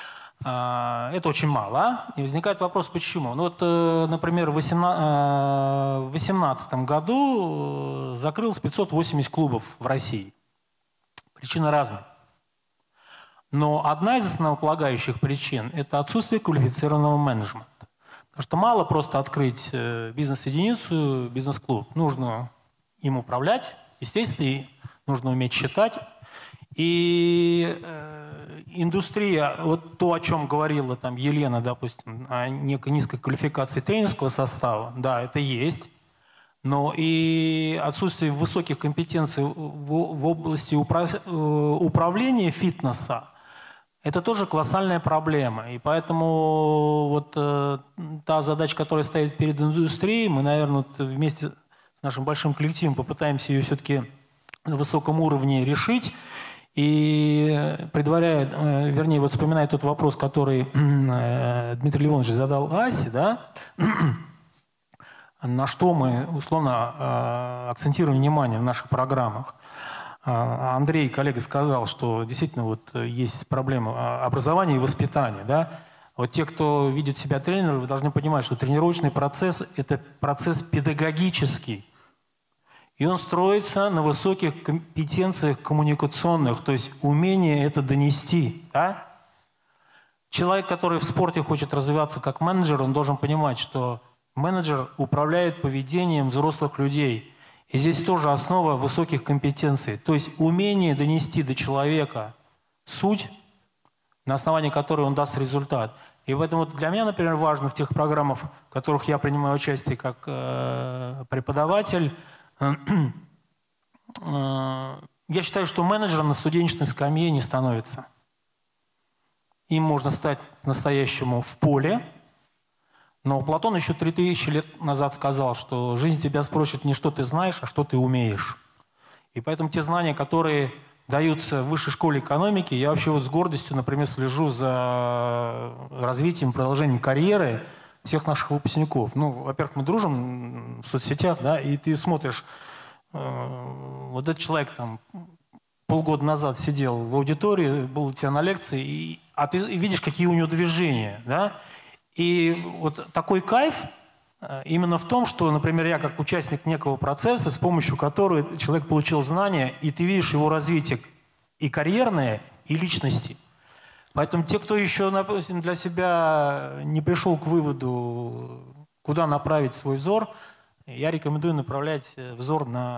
Speaker 7: А, это очень мало. И возникает вопрос, почему? Ну вот, например, в две тысячи восемнадцатом году закрылось пятьсот восемьдесят клубов в России. Причины разные. Но одна из основополагающих причин – это отсутствие квалифицированного менеджмента. Потому что мало просто открыть бизнес-единицу, бизнес-клуб. Нужно им управлять, естественно, нужно уметь считать. И э, индустрия, вот то, о чем говорила там Елена, допустим, о некой низкой квалификации тренерского состава, да, это есть. Но и отсутствие высоких компетенций в, в области упра- управления фитнеса, это тоже колоссальная проблема. И поэтому вот э, та задача, которая стоит перед индустрией, мы, наверное, вот вместе с нашим большим коллективом попытаемся ее все-таки на высоком уровне решить. И предваряя, э, вернее, вот вспоминая тот вопрос, который э, Дмитрий Леонович задал Асе, да, на что мы, условно, э, акцентируем внимание в наших программах. Андрей, коллега, сказал, что действительно вот есть проблема образования и воспитания. Да? Вот те, кто видит себя тренером, вы должны понимать, что тренировочный процесс – это процесс педагогический. И он строится на высоких компетенциях коммуникационных, то есть умение это донести. Да? Человек, который в спорте хочет развиваться как менеджер, он должен понимать, что менеджер управляет поведением взрослых людей. И здесь тоже основа высоких компетенций. То есть умение донести до человека суть, на основании которой он даст результат. И поэтому вот для меня, например, важно в тех программах, в которых я принимаю участие как э, преподаватель, э, э, я считаю, что менеджером на студенческой скамье не становится. Им можно стать по-настоящему в поле. Но Платон еще три тысячи лет назад сказал, что жизнь тебя спросит не что ты знаешь, а что ты умеешь. И поэтому те знания, которые даются в высшей школе экономики, я вообще вот с гордостью, например, слежу за развитием, продолжением карьеры всех наших выпускников. Ну, во-первых, мы дружим в соцсетях, да, и ты смотришь, э, вот этот человек там полгода назад сидел в аудитории, был у тебя на лекции, и, а ты видишь, какие у него движения, да. И вот такой кайф именно в том, что, например, я как участник некого процесса, с помощью которого человек получил знания, и ты видишь его развитие и карьерное, и личности. Поэтому те, кто еще допустим, для себя не пришел к выводу, куда направить свой взор, я рекомендую направлять взор на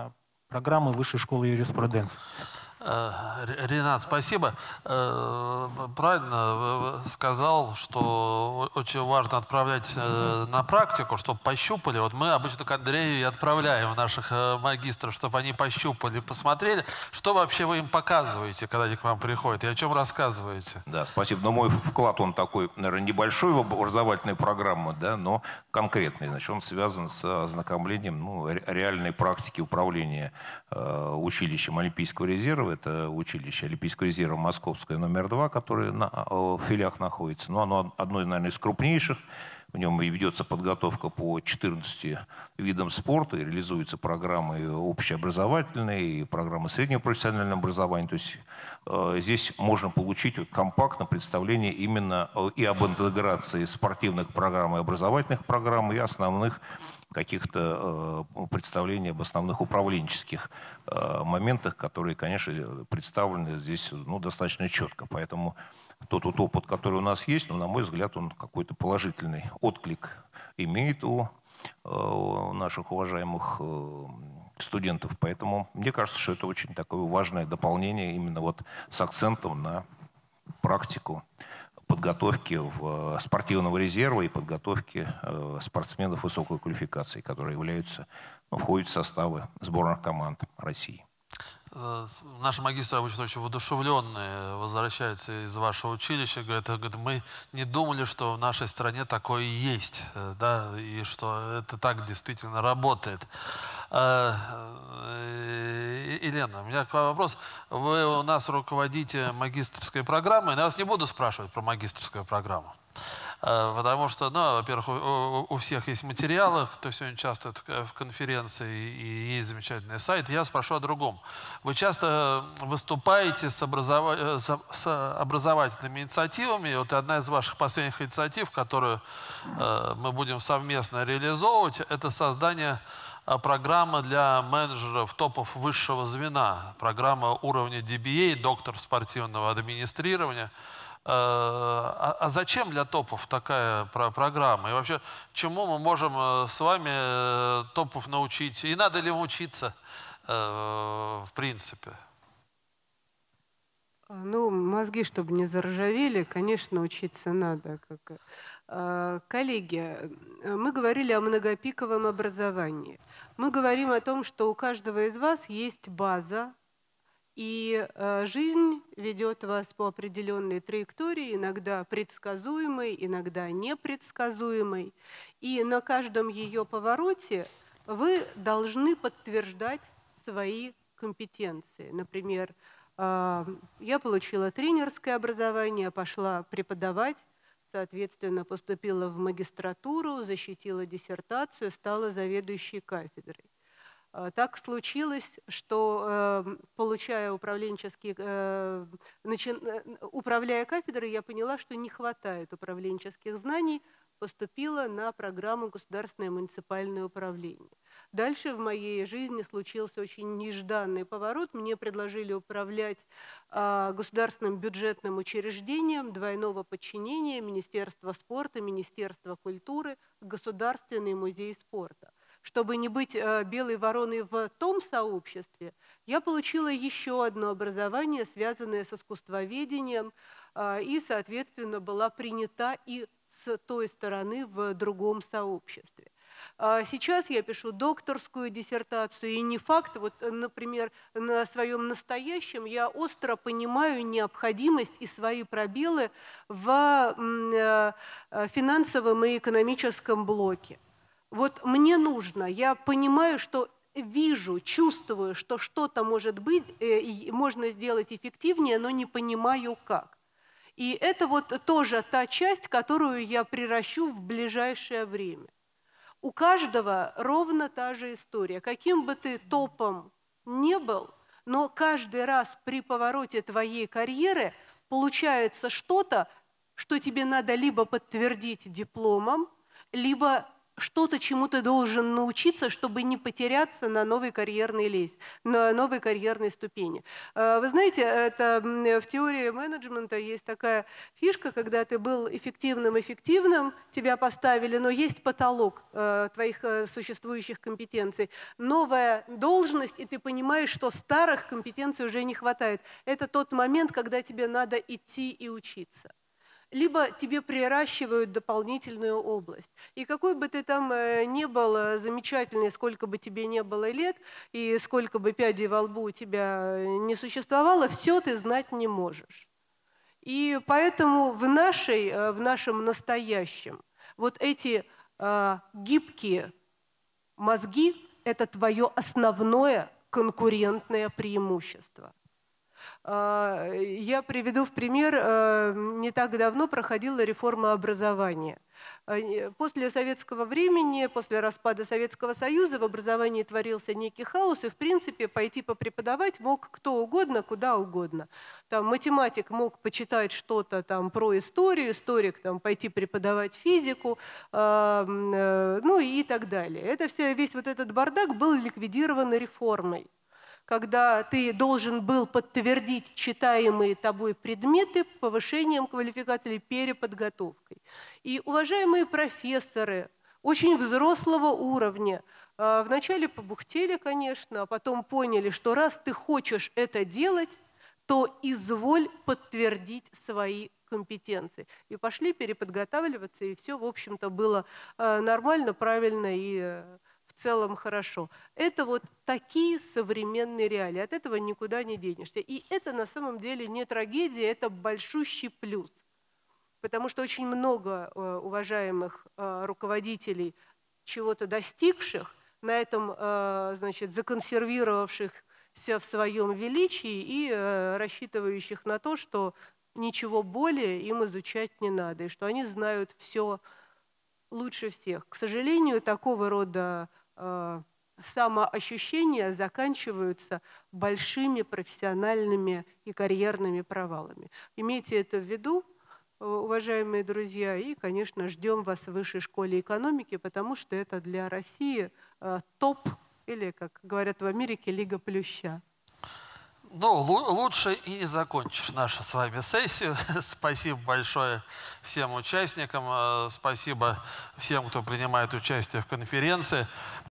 Speaker 7: программы Высшей школы юриспруденции.
Speaker 1: Ренат, спасибо. Правильно сказал, что очень важно отправлять на практику, чтобы пощупали. Вот мы обычно к Андрею и отправляем наших магистров, чтобы они пощупали, посмотрели. Что вообще вы им показываете, когда они к вам приходят, и о чем рассказываете?
Speaker 5: Да, спасибо. Но мой вклад, он такой, наверное, небольшой в образовательную программу, да, но конкретный. Значит, он связан с ознакомлением ну, реальной практики управления э, училищем Олимпийского резерва. Это училище Олимпийского резерва Московское номер два, которое на, в филиях находится. Но оно одно, наверное, из крупнейших. В нем и ведется подготовка по четырнадцати видам спорта, и реализуются программы общеобразовательные, и программы среднего профессионального образования. То есть э, здесь можно получить вот, компактно представление именно и об интеграции спортивных программ и образовательных программ, и основных каких-то э, представлений об основных управленческих э, моментах, которые, конечно, представлены здесь ну, достаточно четко. Поэтому тот вот опыт, который у нас есть, ну, на мой взгляд, он какой-то положительный отклик имеет у, э, у наших уважаемых э, студентов. Поэтому мне кажется, что это очень такое важное дополнение именно вот с акцентом на практику подготовки в спортивного резерва и подготовки э, спортсменов высокой квалификации, которые являются, ну, входят в составы сборных команд России.
Speaker 1: Наши магистры обычно очень воодушевленные возвращаются из вашего училища, говорят, говорят, мы не думали, что в нашей стране такое есть, да, и что это так действительно работает. Елена, у меня к вам вопрос. Вы у нас руководите магистерской программой, но я вас не буду спрашивать про магистерскую программу. Потому что, ну, во-первых, у, у всех есть материалы, кто сегодня участвует в конференции, и есть замечательный сайт. Я спрошу о другом. Вы часто выступаете с, образова... с образовательными инициативами. Вот одна из ваших последних инициатив, которую э, мы будем совместно реализовывать, это создание программы для менеджеров топов высшего звена. Программа уровня ди би эй, доктор спортивного администрирования. А, а зачем для топов такая про программа? И вообще, чему мы можем с вами топов научить? И надо ли учиться в принципе?
Speaker 6: Ну, мозги, чтобы не заржавели, конечно, учиться надо. Коллеги, мы говорили о многопиковом образовании. Мы говорим о том, что у каждого из вас есть база, и э, жизнь ведет вас по определенной траектории, иногда предсказуемой, иногда непредсказуемой. И на каждом ее повороте вы должны подтверждать свои компетенции. Например, э, я получила тренерское образование, пошла преподавать, соответственно, поступила в магистратуру, защитила диссертацию, стала заведующей кафедрой. Так случилось, что, получая управленческие, управляя кафедрой, я поняла, что не хватает управленческих знаний, поступила на программу «Государственное муниципальное управление». Дальше в моей жизни случился очень нежданный поворот. Мне предложили управлять государственным бюджетным учреждением двойного подчинения Министерства спорта, Министерства культуры, Государственный музей спорта. Чтобы не быть э, белой вороной в том сообществе, я получила еще одно образование, связанное с искусствоведением, э, и, соответственно, была принята и с той стороны в другом сообществе. Э, сейчас я пишу докторскую диссертацию, и не факт, вот, например, на своем настоящем я остро понимаю необходимость и свои пробелы в э, финансовом и экономическом блоке. Вот мне нужно, я понимаю, что вижу, чувствую, что что-то может быть, э, можно сделать эффективнее, но не понимаю как. И это вот тоже та часть, которую я приращу в ближайшее время. У каждого ровно та же история. Каким бы ты топом не был, но каждый раз при повороте твоей карьеры получается что-то, что тебе надо либо подтвердить дипломом, либо что-то, чему ты должен научиться, чтобы не потеряться на новой карьерной лестнице, на новой карьерной ступени. Вы знаете, это в теории менеджмента есть такая фишка, когда ты был эффективным-эффективным, тебя поставили, но есть потолок твоих существующих компетенций. Новая должность, и ты понимаешь, что старых компетенций уже не хватает. Это тот момент, когда тебе надо идти и учиться. Либо тебе приращивают дополнительную область. И какой бы ты там ни был замечательный, сколько бы тебе не было лет, и сколько бы пядей во лбу у тебя не существовало, все ты знать не можешь. И поэтому в, нашей, в нашем настоящем вот эти э, гибкие мозги – это твое основное конкурентное преимущество. Я приведу в пример, не так давно проходила реформа образования. После советского времени, после распада Советского Союза в образовании творился некий хаос, и в принципе пойти попреподавать мог кто угодно, куда угодно. Там, математик мог почитать что-то там про историю, историк там, пойти преподавать физику, э, э, ну и так далее. Это все, весь вот этот бардак был ликвидирован реформой, когда ты должен был подтвердить читаемые тобой предметы повышением квалификации или переподготовкой. И уважаемые профессоры очень взрослого уровня вначале побухтели, конечно, а потом поняли, что раз ты хочешь это делать, то изволь подтвердить свои компетенции. И пошли переподготавливаться, и все, в общем-то, было нормально, правильно и в целом хорошо. Это вот такие современные реалии. От этого никуда не денешься. И это на самом деле не трагедия, это большущий плюс. Потому что очень много э, уважаемых э, руководителей, чего-то достигших, на этом, э, значит, законсервировавшихся в своем величии и э, рассчитывающих на то, что ничего более им изучать не надо, и что они знают все лучше всех. К сожалению, такого рода самоощущения заканчиваются большими профессиональными и карьерными провалами. Имейте это в виду, уважаемые друзья, и, конечно, ждем вас в Высшей школе экономики, потому что это для России топ, или, как говорят в Америке, Лига Плюща.
Speaker 1: Ну, лучше и не закончишь нашу с вами сессию. Спасибо большое всем участникам, спасибо всем, кто принимает участие в конференции.